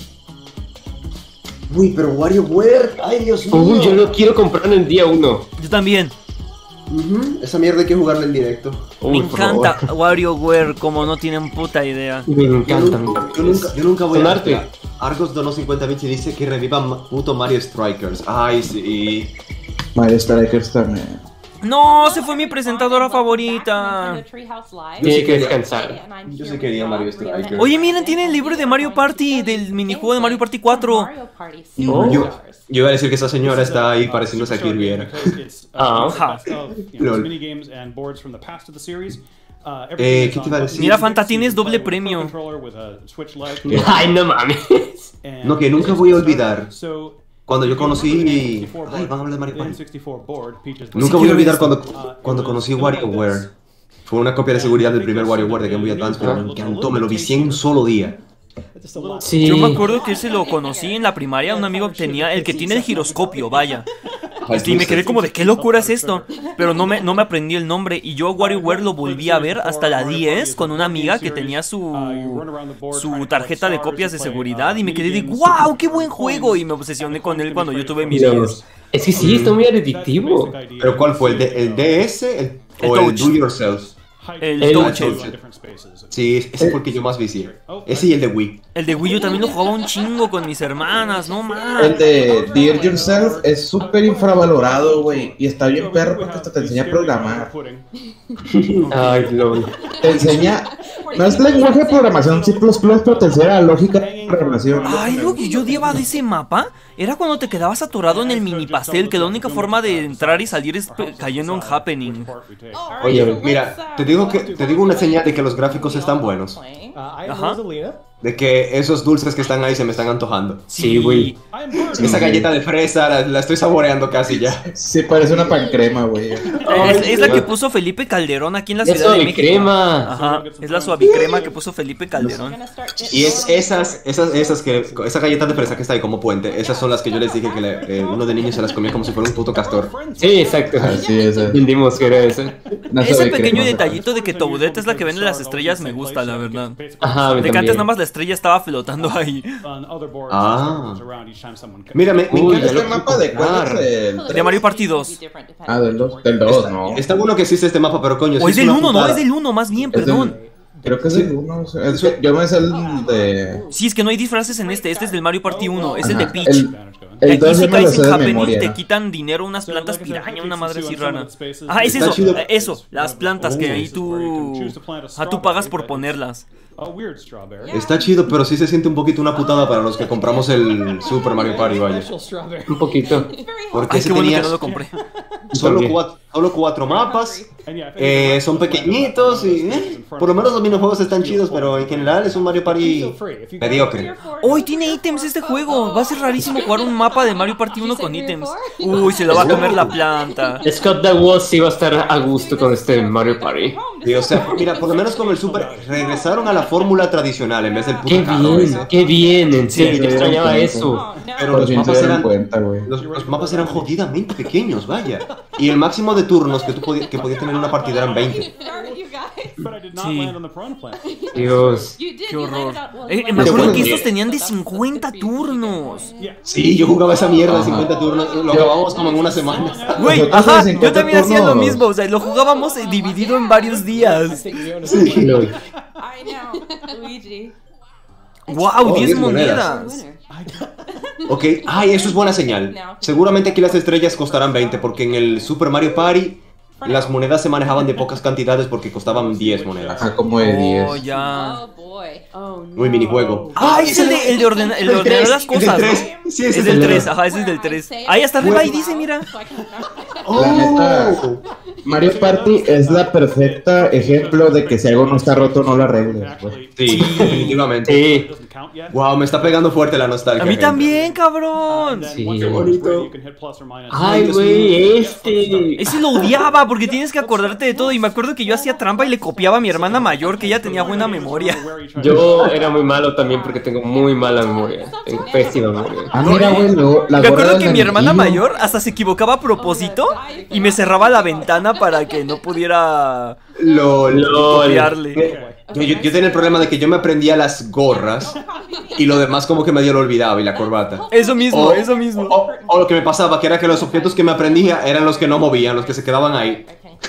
Uy, pero WarioWare, ay Dios mío. Yo lo quiero comprar en el día 1. Yo también. Esa mierda hay que jugarla en directo. Me encanta WarioWare, como no tienen puta idea. Me encanta. Yo nunca voy a Sonarte. ver. Argos donó 50 bits y dice que revivan puto Mario Strikers. Ay, sí. Mario Strikers también. No, se fue mi presentadora favorita. Tiene que descansar. Yo sí quería Mario Strikers. Oye, miren, tiene el libro de Mario Party, del minijuego de Mario Party 4. Yo iba a decir que esa señora está ahí pareciéndose a Kirby era. Lol. ¿Qué te iba a decir? Mira, Fanta, tienes doble premio. Ay, no mames. No, que nunca voy a olvidar. Cuando yo conocí... Ay, van a hablar de Mario Party. Nunca voy a olvidar cuando conocí WarioWare. Fue una copia de seguridad del primer WarioWare de Game Boy Advance, pero me encantó, me lo vicié en un solo día. Sí. Yo me acuerdo que ese lo conocí en la primaria, un amigo que tenía, el que tiene el giroscopio, vaya. Y me quedé como de qué locura es esto. Pero no me aprendí el nombre. Y yo WarioWare lo volví a ver hasta la 10 con una amiga que tenía su tarjeta de copias de seguridad. Y me quedé de ¡wow! ¡Qué buen juego! Y me obsesioné con él cuando yo tuve mi 10. Es que sí, está muy adictivo. ¿Pero cuál fue? ¿El DS o el Do Yourself? El Touch. Sí, ese fue el que yo más vicié. Ese y el de Wii. El de Wii yo también lo jugaba un chingo con mis hermanas, no más. El de Dear Yourself es súper infravalorado, güey. Y está bien perro porque hasta te enseña a programar. Ay, lol. Te enseña... No es lenguaje de programación C++, pero te enseña la lógica de programación. Ay, lo que yo odiaba de ese mapa era cuando te quedabas atorado en el mini pastel, que la única forma de entrar y salir es cayendo en Happening. Oye, mira, te digo una señal de que los gráficos están buenos. Ajá. De que esos dulces que están ahí se me están antojando. Sí, güey. Esa galleta de fresa la estoy saboreando casi ya. Sí, parece una pancrema, güey. Es la que puso Felipe Calderón aquí en la Ciudad de México. Suavicrema. Ajá, es la suavicrema que puso Felipe Calderón. Y es esa galleta de fresa que está ahí como puente, esas son las que yo les dije que uno de niños se las comía como si fuera un puto castor. Sí, exacto. Así es. Entendimos que era eso. Ese pequeño detallito de que Toadette es la que vende las estrellas me gusta, la verdad. Ajá, De que antes nada más la estrella estaba flotando ahí. Mira, me encanta este mapa de cuál es el De Mario Party 2. Ah, del 2, no. Está bueno que existe este mapa, pero coño, O es del 1, no, es del 1, más bien, perdón. Creo que es el 1. Yo me sé el de... Sí, es que no hay disfraces en este es del Mario Party 1, es el de Peach. El Aquí 2 si me lo caes sé en de Happening memoria. te quitan dinero unas plantas piraña, una madre así rara. Ah, es Está eso, chido. eso, las plantas que ahí tú pagas por ponerlas. Está chido, pero sí se siente un poquito una putada para los que compramos el Super Mario Party, vaya. Un poquito. Porque Ay, ese qué bueno tenía que no lo compré. solo También. Solo 4 mapas. Son pequeñitos y por lo menos los minijuegos están chidos, pero en general es un Mario Party mediocre. Hoy tiene ítems este juego. Va a ser rarísimo jugar un mapa de Mario Party 1 con ítems. Uy, se lo va a comer la planta. Scott Dawes sí va a estar a gusto con este Mario Party. Sí, o sea, mira, por lo menos con el Super regresaron a la fórmula tradicional en vez del puto qué bien, en serio, yo extrañaba eso. Pero los mapas eran jodidamente pequeños, vaya. Y el máximo de turnos que podías tener en una partida eran 20. Sí. Dios. Qué horror. Me acuerdo que estos tenían de 50 turnos. Sí, yo jugaba esa mierda de 50 turnos. Lo acabamos como en una semana. Güey, ajá, yo también hacía lo mismo. O sea, lo jugábamos dividido en varios días. Sí. Wow, 10 monedas. Ok, ay, eso es buena señal. Seguramente aquí las estrellas costarán 20, porque en el Super Mario Party las monedas se manejaban de pocas cantidades porque costaban 10 monedas. Ajá, como de 10. Oh, ya. Muy minijuego. Ah, es el de ordenar las cosas, ¿no? Sí, es del 3, ajá, ese es del 3. Ahí hasta arriba ahí dice, mira. La neta, Mario Party es la perfecta ejemplo de que si algo no está roto no lo arregles. Sí, definitivamente. Sí. Wow, me está pegando fuerte la nostalgia. A mí también, cabrón. Sí. Qué bonito. Ay, güey, Ese lo odiaba porque tienes que acordarte de todo. Y me acuerdo que yo hacía trampa y le copiaba a mi hermana mayor, que ella tenía buena memoria. Yo era muy malo también porque tengo muy mala memoria. Tengo pésima memoria. Ah, mira, güey, me acuerdo que mi hermana mayor hasta se equivocaba a propósito y me cerraba la ventana para que no pudiera copiarle. Yo tenía el problema de que yo me aprendía las gorras y lo demás como que medio lo olvidaba y la corbata. Eso mismo, eso mismo. O lo que me pasaba, que era que los objetos que me aprendía eran los que no movían, los que se quedaban ahí.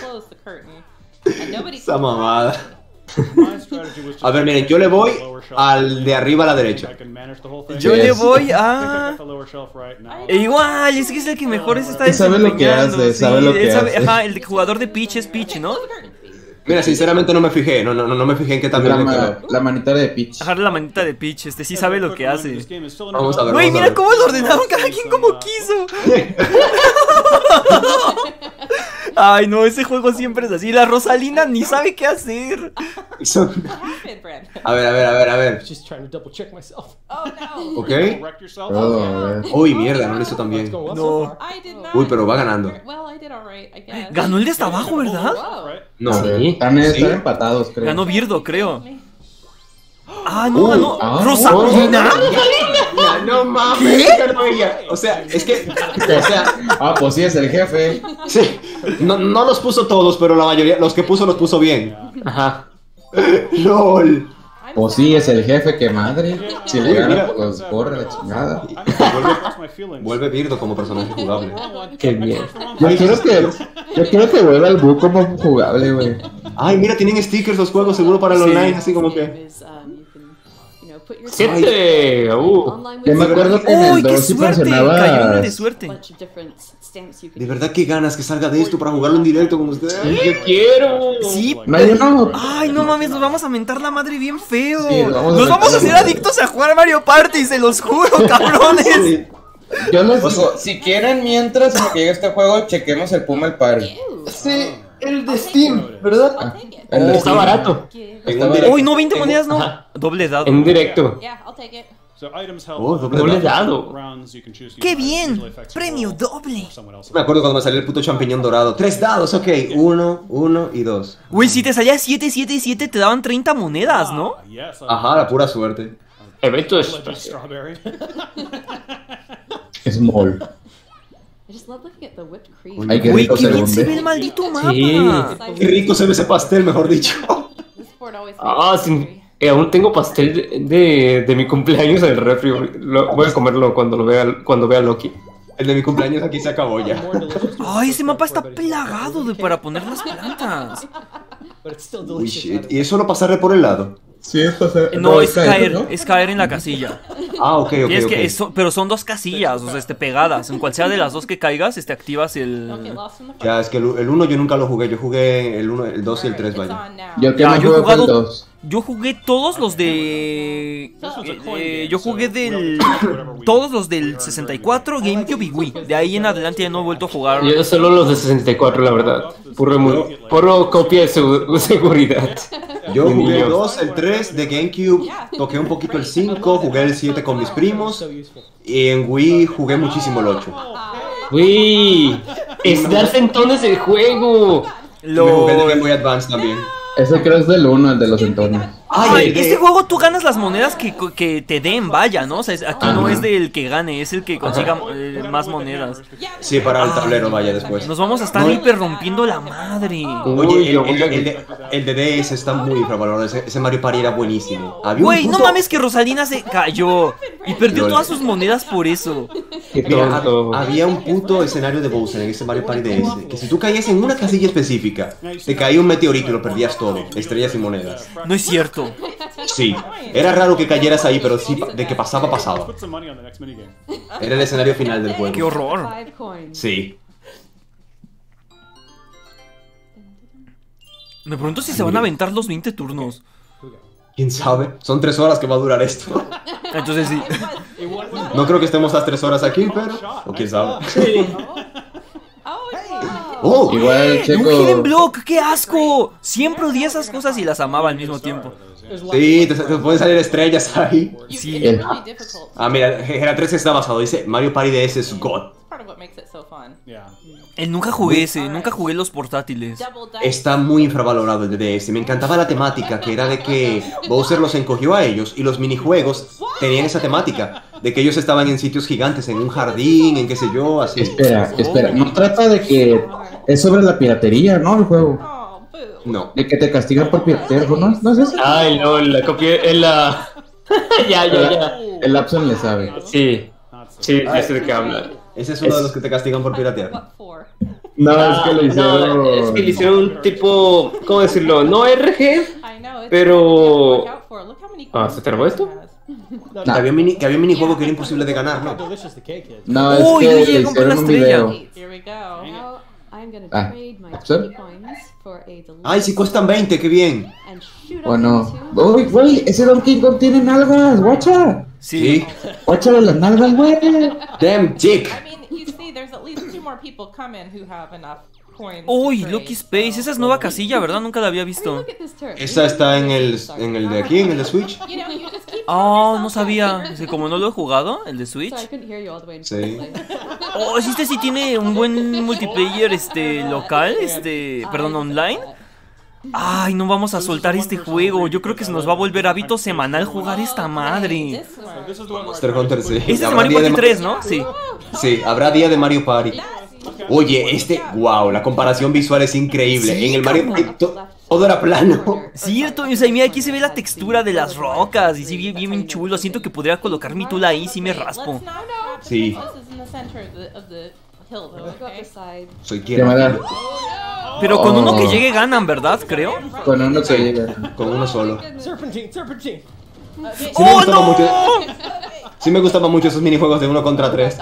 Esa mamada. A ver, miren, yo le voy al de arriba a la derecha. Yo le voy a... Igual, es que es el que mejor se está desempeñando. Sabe lo que hace, sabe lo que hace. Ajá, el jugador de Peach es Peach, ¿no? Mira, sinceramente no me fijé, no me fijé en qué también la manita de Peach. Ajá, la manita de Peach, sí sabe lo que hace. Vamos a ver. Güey, mira cómo lo ordenaron cada quien como quiso. Ay, no, ese juego siempre es así. La Rosalina ni sabe qué hacer. A ver. ¿Ok? Uy, mierda, no lo hizo tan bien. No. Uy, pero va ganando. Ganó el de hasta abajo, ¿verdad? No. Están empatados, creo. Ganó Birdo, creo. Ah, no, ganó. ¿Rosalina? No mames. O sea, es que. Pues sí, es el jefe. Sí. No los puso todos, pero la mayoría, los que puso los puso bien. Ajá. LOL. Pues sí, es el jefe, que madre. Si le gana, pues corre la chingada. Vuelve Birdo como personaje jugable. Qué bien. Yo quiero que vuelva el Boo como jugable, güey. Ay, mira, tienen stickers los juegos seguro para el online, así como que. 7. Yo me acuerdo que en el 2 sí funcionaba. Cayó de suerte. De verdad que ganas que salga de esto para jugarlo en directo con ustedes. Yo quiero. Sí. No. Ay, no mames, nos vamos a mentar la madre bien feo. Sí, nos vamos a hacer adictos a jugar Mario Party, se los juro, cabrones. Sí. Yo les digo, si quieren, mientras que llegue este juego, chequemos el Pummel Party. Sí, el de Steam, ¿verdad? Está barato. Uy, no, 20 monedas, no. Doble dado. En directo. Doble dado. ¡Qué bien! ¡Premio doble! Me acuerdo cuando me salió el puto champiñón dorado. 3 dados, ok. 1 y 2. Güey, si te salía 7, 7 y 7, te daban 30 monedas, ¿no? Ajá, la pura suerte. Evento especial. Small. Güey, qué bien se ve el maldito mapa. Sí. Qué rico se ve ese pastel, mejor dicho. Sí. Aún tengo pastel de mi cumpleaños en el refri. Voy a comerlo cuando vea Loki. El de mi cumpleaños aquí se acabó ya. Ay, ese mapa está plagado para poner las plantas. Uy, shit. ¿Y es solo pasarle por el lado? Sí, No, es caer, ¿no? Es caer en la casilla. Ah, ok. Pero son dos casillas, o sea, pegadas. En cual sea de las dos que caigas, activas el... Ya, es que el 1 yo nunca lo jugué. Yo jugué el 1, el 2 y el 3, vaya. Yo he jugado el 2. Yo jugué todos los de... yo jugué todos los del 64, GameCube y Wii. De ahí en adelante ya no he vuelto a jugar. Yo solo los de 64, la verdad. Puro copia de seguridad. Yo jugué el 2, el 3 de GameCube, toqué un poquito el 5, jugué el 7 con mis primos. Y en Wii jugué muchísimo el 8. Wii, es dar centones el juego. Me jugué el de Game Boy Advance también. Ese creo es del 1, el de los centones. Ay, este juego tú ganas las monedas que te den, vaya, ¿no? O sea, aquí no es del que gane, es el que consiga más monedas. Sí, para el tablero, vaya, después. Nos vamos a estar hiper rompiendo la madre. Oye, el de DS está muy infravalorado. Ese Mario Party era buenísimo. Güey, no mames que Rosalina se cayó y perdió todas sus monedas por eso. Mira, había un puto escenario de Bowser en ese Mario Party DS, que si tú caías en una casilla específica, te caía un meteorito y lo perdías todo, estrellas y monedas. No es cierto. Sí, era raro que cayeras ahí, pero sí, de que pasaba. Era el escenario final del juego. ¡Qué horror! Sí. Me pregunto si se van a aventar los 20 turnos. ¿Quién sabe? Son 3 horas que va a durar esto. Entonces sí. No creo que estemos las 3 horas aquí, pero... O quién sabe. Oh, igual, Checo. Un Hidden Block, ¡qué asco! Siempre odié esas cosas y las amaba al mismo tiempo. Sí, te pueden salir estrellas ahí. Sí. Mira, Gera 3 está basado. Dice Mario Party DS es God. Nunca jugué ese, nunca jugué los portátiles. Está muy infravalorado el de DS. Me encantaba la temática, que era de que Bowser los encogió a ellos y los minijuegos tenían esa temática. De que ellos estaban en sitios gigantes, en un jardín, en qué sé yo, así. Espera, no trata de que es sobre la piratería, ¿no? El juego. No. De que te castigan por piratear, ¿no? ¿No es eso? Ay, no, la copia es la... ya. El Lapson le sabe. Sí, ya sé de qué habla. Ese es uno de los que te castigan por piratear. No, es que le hicieron... No, es que le hicieron un tipo... ¿Cómo decirlo? No RG, pero... ¿se trabó esto? No. Que había un minijuego que era imposible de ganar, ¿no? No, es que le hicieron un video. Ay, si cuestan 20, qué bien. Bueno, güey, ese Donkey Kong tiene nalgas, guacha. Sí. Guacha de las nalgas, güey. Damn chick. Uy, Lucky Space, esa es nueva casilla, ¿verdad? Nunca la había visto. Esa está en el de aquí, en el de Switch. Oh, no sabía. Como no lo he jugado, el de Switch. Sí. Oh, este sí tiene un buen multiplayer, local, perdón, online. Ay, no vamos a soltar este juego. Yo creo que se nos va a volver hábito semanal jugar esta madre. Monster Hunter, sí. Este es de Mario Party 3, ¿no? Sí. Sí, habrá día de Mario Party. Oye, wow, la comparación visual es increíble. Sí, en el Mario Party todo era plano. Cierto, o sea, mira, aquí se ve la textura de las rocas. Y sí, bien chulo. Siento que podría colocar mi tula ahí si me raspo. Sí. Soy quien. Pero con uno que llegue ganan, ¿verdad? Creo. Con uno que llegue. Con uno solo. ¡Oh, no! Sí me gustaban mucho esos minijuegos de 1 contra 3.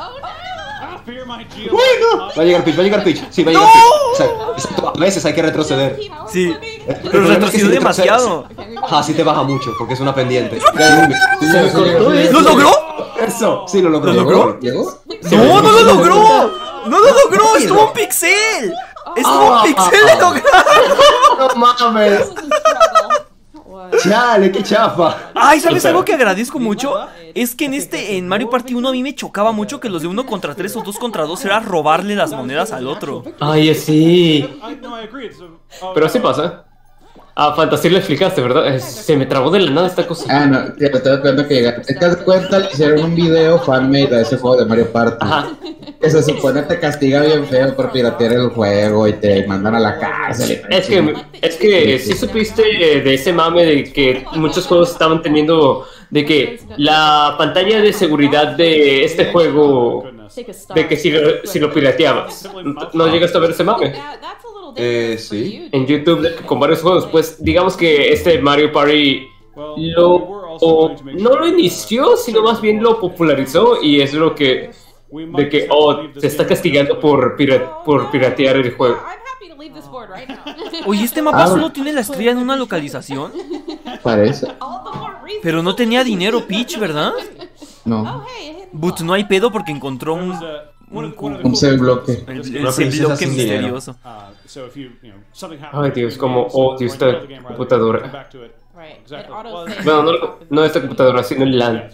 Bueno, va a llegar Peach. Sí, va a llegar Peach. A veces hay que retroceder. Sí, pero retrocedió demasiado. Sí te baja mucho, porque es una pendiente. ¿Lo logró? Eso, sí lo logró. ¿Lo logró? ¿Llegó? ¡No, no lo logró! ¡No lo logró! ¡Estuvo un pixel! ¡Estuvo un pixel de lograr! ¡No mames! ¡Chale, qué chafa! Ay, ¿sabes algo que agradezco mucho? Es que en Mario Party 1 a mí me chocaba mucho que los de 1 contra 3 o 2 contra 2 era robarle las monedas al otro. Ay, sí. Pero así pasa. A Fantasy le explicaste, ¿verdad? Se me trabó de la nada esta cosa. No, te das cuenta que llegaste. Te das cuenta, le hicieron un video fanmade de ese juego de Mario Party. Ajá. Que se supone te castiga bien feo por piratear el juego y te mandan a la cárcel. Es que sí supiste de ese mame de que muchos juegos estaban teniendo de que la pantalla de seguridad de este juego, de que si lo pirateabas, ¿no llegaste a ver ese mame? Sí. En YouTube con varios juegos, pues digamos que este Mario Party no lo inició, sino más bien lo popularizó y es lo que... De que, se está castigando por piratear el juego. Oye, este mapa solo tiene la estrella en una localización. Parece. Pero no tenía dinero Peach, ¿verdad? No. But no hay pedo porque encontró un save bloque. El save bloque misterioso. Ay, Dios, como odio esta computadora. Bueno, no esta computadora, sino el LAN.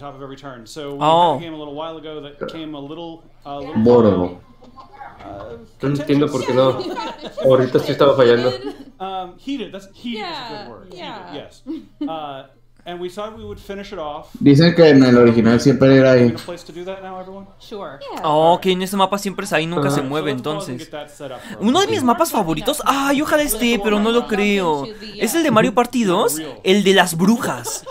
Borgo. No entiendo por qué no. Ahorita sí estaba fallando. Dicen que en el original siempre era ahí. Ok, en este mapa siempre es ahí, nunca se mueve entonces. Uno de mis mapas favoritos, ay, ojalá esté, pero no lo creo. Es el de Mario Party 2, el de las brujas.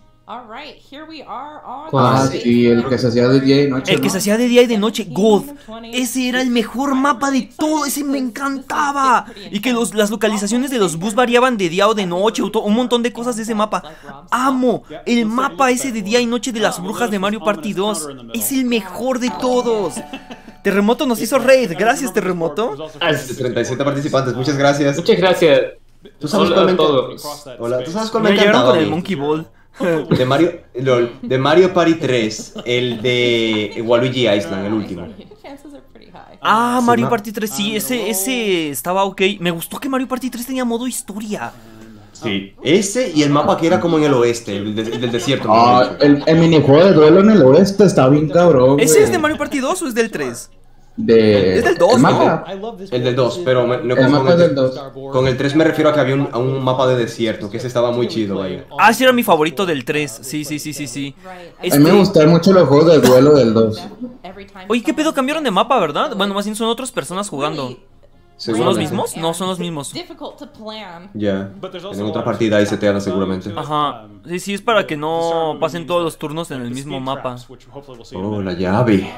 Sí, el que se hacía de día y noche. El que se hacía de día y de noche, God. Ese era el mejor mapa de todo, ese me encantaba. Y que las localizaciones de los bus variaban de día o de noche, un montón de cosas de ese mapa. Amo el mapa ese de día y noche de las brujas de Mario Party 2. Es el mejor de todos. Terremoto nos hizo raid, gracias Terremoto. 37 participantes, muchas gracias. Muchas gracias. ¿Tú sabes cuál me Hola, ¿tú sabes cuál me encantaba? Con el Monkey Ball. De Mario Party 3, el de Waluigi Island, el último. Mario Party 3, sí, ese estaba ok. Me gustó que Mario Party 3 tenía modo historia. Sí, ese y el mapa que era como en el oeste, el del desierto. El minijuego de duelo en el oeste está bien cabrón. ¿Ese es de Mario Party 2 o es del 3? Es del 2, ¿no? El del 2, pero no con el 3 me refiero a que había un mapa de desierto, que ese estaba muy chido ahí. Sí, era mi favorito del 3, sí. A mí me gustan mucho los juegos de duelo del 2. Oye, ¿qué pedo? Cambiaron de mapa, ¿verdad? Bueno, más bien son otras personas jugando. ¿Son los mismos? No, son los mismos. Ya, en otra partida ahí se te dan seguramente. Ajá, sí, es para que no pasen todos los turnos en el mismo mapa. Oh, la llave.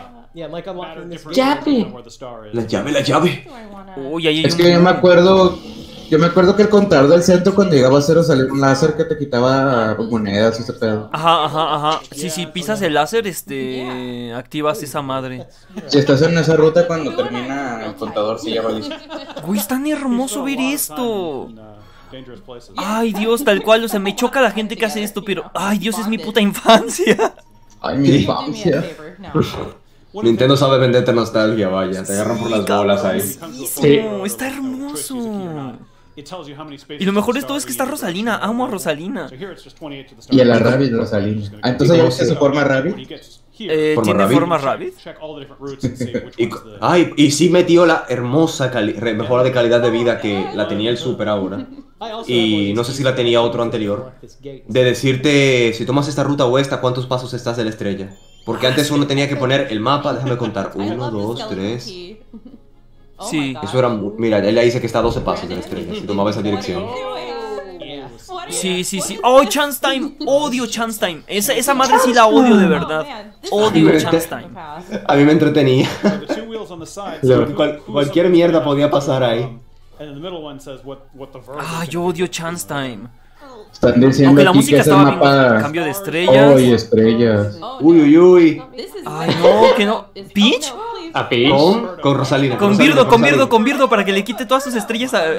La llave. Uy, es que yo me acuerdo que el contador del centro cuando llegaba a cero salía un láser que te quitaba monedas y ese pedo. Ajá. Si pisas el láser, activas esa madre. Si estás en esa ruta cuando termina el contador, sí ya valiste. Uy, es tan hermoso ver esto. Ay, Dios, tal cual, o sea, me choca la gente que hace esto, pero ay, Dios, es mi puta infancia. Ay, mi infancia. Nintendo sabe venderte nostalgia, vaya, te agarran por las bolas ahí. Sí, está hermoso. Y lo mejor de todo es que está Rosalina, amo a Rosalina. Y a la Rabbit Rosalina. Entonces ya viste su forma Rabbit. ¿Tiene forma Rabbit? Y sí metió la hermosa mejora de calidad de vida que la tenía el Super ahora. Y no sé si la tenía otro anterior. De decirte, si tomas esta ruta o esta, ¿cuántos pasos estás de la estrella? Porque antes uno tenía que poner el mapa, déjame contar, 1, 2, 3. Sí. Eso era mira, él le dice que está a 12 pasos de la estrella, si tomaba esa dirección. Sí. Oh, Chance Time, odio Chance Time. Esa madre sí la odio de verdad. Odio Chance Time. A mí me entretenía. Cualquier mierda podía pasar ahí. Yo odio Chance Time. Están diciendo aunque la aquí música que es el estaba mapa... bien, cambio de estrellas. Uy, estrellas. Uy. Ay, no, que no. ¿Peach? ¿A Peach? Con Rosalina. Con Birdo, para que le quite todas sus estrellas a...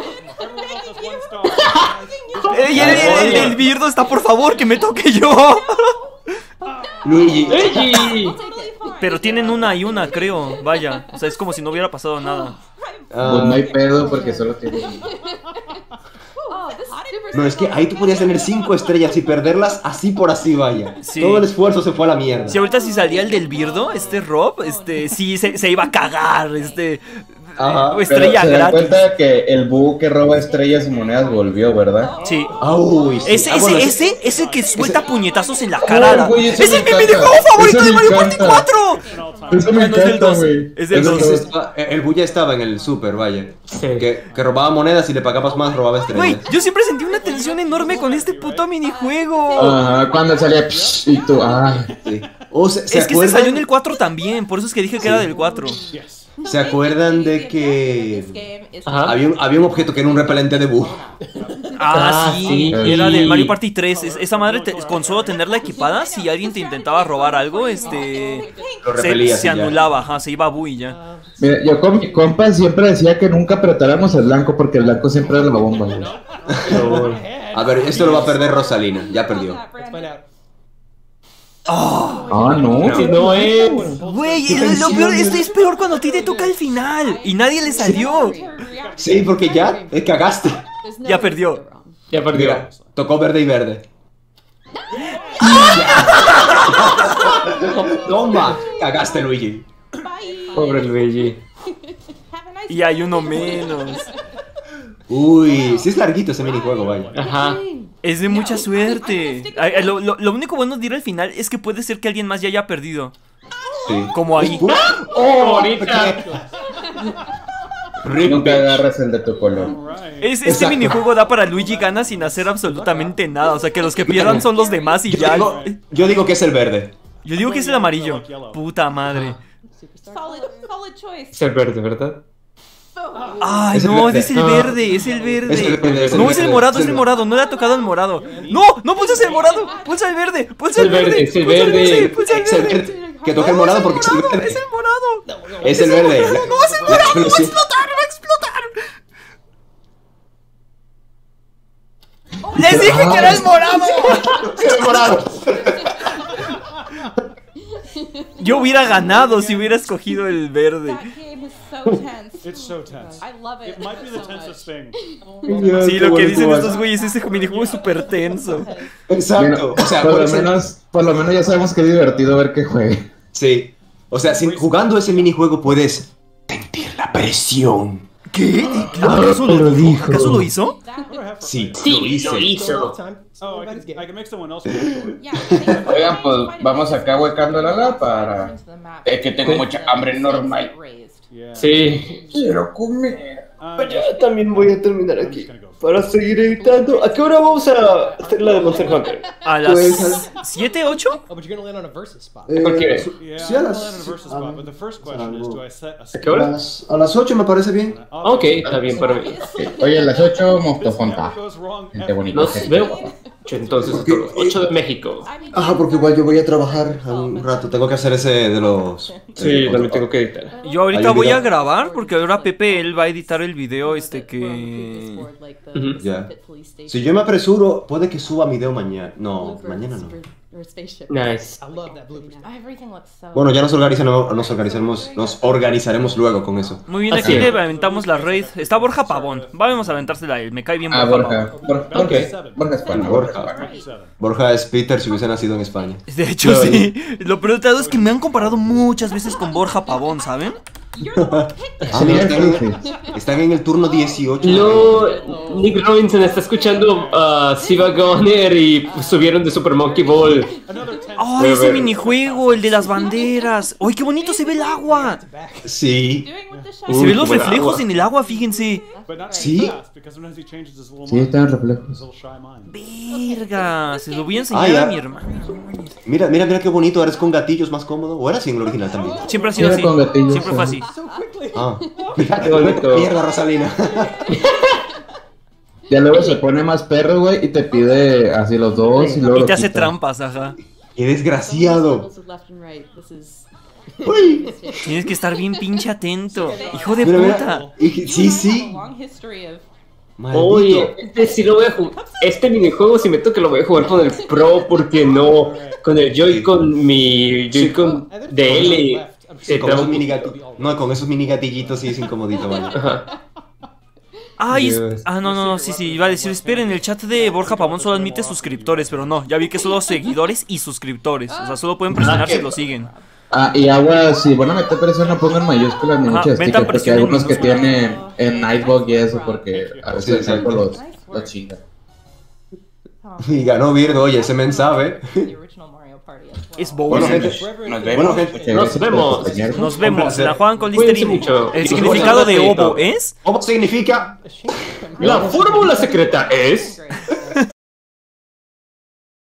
El Birdo está, por favor, que me toque yo. Luigi. Pero tienen una y una, creo. Vaya, o sea, es como si no hubiera pasado nada. Pues no hay pedo porque solo tienen... No, es que ahí tú podías tener 5 estrellas y perderlas así por así, vaya. Sí. Todo el esfuerzo se fue a la mierda. Si ahorita si salía el del Birdo, Rob, sí se iba a cagar, Ajá, estrella pero se dan gratis. cuenta que el búho que roba estrellas y monedas volvió, ¿verdad? Sí. Uy, sí. Ese que suelta puñetazos en la cara. Güey, ¡Es el minijuego favorito de Mario Party 4! Eso me encanta, güey. Es del 2. El Buu ya estaba en el Super, vaya. Que robaba monedas y le pagabas más, robaba estrellas. Güey, yo siempre sentí una tensión enorme con este puto minijuego. Ajá, cuando salía y tú, sí. Es que se salió en el 4 también, por eso es que dije que era del 4. ¿Se acuerdan de que había un objeto que era un repelente de bug? Ah, sí, era del Mario Party 3. Esa madre, con solo tenerla equipada, si alguien te intentaba robar algo, lo repelía, se anulaba, ajá, se iba a bu y ya. Mira, yo con mi compa siempre decía que nunca apretáramos el blanco porque el blanco siempre era la bomba, güey. A ver, esto lo va a perder Rosalina, ya perdió. No. No es. Güey, lo peor, esto es peor cuando a ti te toca el final y nadie le salió. Sí, porque ya cagaste. Ya perdió. Ya perdió. Mira, tocó verde y verde. Toma, cagaste, Luigi. Pobre Luigi. Y hay uno menos. Uy, sí es larguito ese minijuego, vaya. Ajá. Es de mucha suerte. Lo único bueno de ir al final es que puede ser que alguien más ya haya perdido. Sí. Como ahí. ¡Oh, ahorita! Nunca agarras el de tu color. Este minijuego da para Luigi gana sin hacer absolutamente nada. O sea que los que pierdan son los demás y ya. Yo digo que es el verde. Yo digo que es el amarillo. Puta madre. Es el verde, ¿verdad? Ay, no, es el verde, es el verde. No, es el morado, no le ha tocado el morado. No pulsas el morado, pulsa el verde, pulsa el verde. Es el verde. Pulsa el verde. Que toque el morado porque es el verde. Es el morado. Es el verde. No, es el morado, va a explotar, va a explotar. Les dije que era el morado. El morado. Yo hubiera ganado si hubiera escogido el verde. It's so tense. I love it. It might be the tensest thing. Sí, lo que dicen estos güeyes, ese minijuego es súper tenso. Exacto. O sea, por lo menos ya sabemos que es divertido ver que juegue. Sí. O sea, jugando ese minijuego puedes sentir la presión. ¿Qué? ¿Acaso lo dijo? ¿Acaso lo hizo? Sí, lo hizo. Oh, I can make someone else. Oigan, pues vamos acá huecándola para... Es que tengo mucha hambre normal. Sí. Quiero comer. Yo también voy a terminar aquí para seguir editando. ¿A qué hora vamos a hacer la de Monster Hunter? ¿A las 7, 8? ¿Por qué? Sí, a las... ¿A qué hora? A las 8 me parece bien. Ok, está bien para mí. Oye, a las 8 Mostofonta. Gente bonita. Nos vemos. Entonces, 8 de México. Ajá, porque igual yo voy a trabajar un rato. Tengo que hacer ese de los... Sí, también tengo que editar. Yo ahorita voy a grabar porque ahora Pepe, él va a editar el video que... Ya. Si yo me apresuro, puede que suba mi video mañana. No, mañana no. Nice. Bueno, ya nos organizaremos luego con eso. Muy bien, aquí le aventamos la raid. Está Borja Pavón. Vamos a aventársela a él. Me cae bien Borja Pavón. Borja es Peter si hubiese nacido en España. De hecho, sí. Lo peor de todo es que me han comparado muchas veces con Borja Pavón, ¿saben? Están en el turno 18. No, Nick Robinson está escuchando a Siva Goner y subieron de Super Monkey Ball. ¡Oh, ese minijuego! El de las banderas. ¡Ay, qué bonito se ve el agua! Sí. Y se ven los reflejos en el agua, fíjense. Sí. Sí, están reflejos. Verga, se lo voy a enseñar a mi hermano. Mira qué bonito, ahora es con gatillos más cómodo. ¿O era así en el original también? Siempre ha sido así. Siempre fue así. Ah, mierda, Rosalina. Ya luego se pone más perro, güey, y te pide así los dos y luego y te hace trampas, ajá. ¡Qué desgraciado! Uy. Tienes que estar bien pinche atento. ¡Hijo de puta! Sí. Oye, si lo voy a jugar. Este minijuego, si me toca, lo voy a jugar con el Pro, porque no. Con el Joy-Con, mi Joy-Con DL. Con esos mini gatillitos sí es incomodito, vaya. Ajá. Ay, no, sí, iba a decir, esperen, el chat de Borja Pavón solo admite suscriptores, pero no, ya vi que solo seguidores y suscriptores, o sea, solo pueden presionar si lo siguen. Y agua, si van a meter presión, no pongan mayúsculas ni muchas stickers, porque hay algunos que tienen en Nightbug y eso, porque a veces algo los chinga. Y ganó Virgo, oye, ese men sabe. Es Bowser. Nos vemos. La juegan con Listerine. El significado de ovo es... Ovo significa... La fórmula secreta es...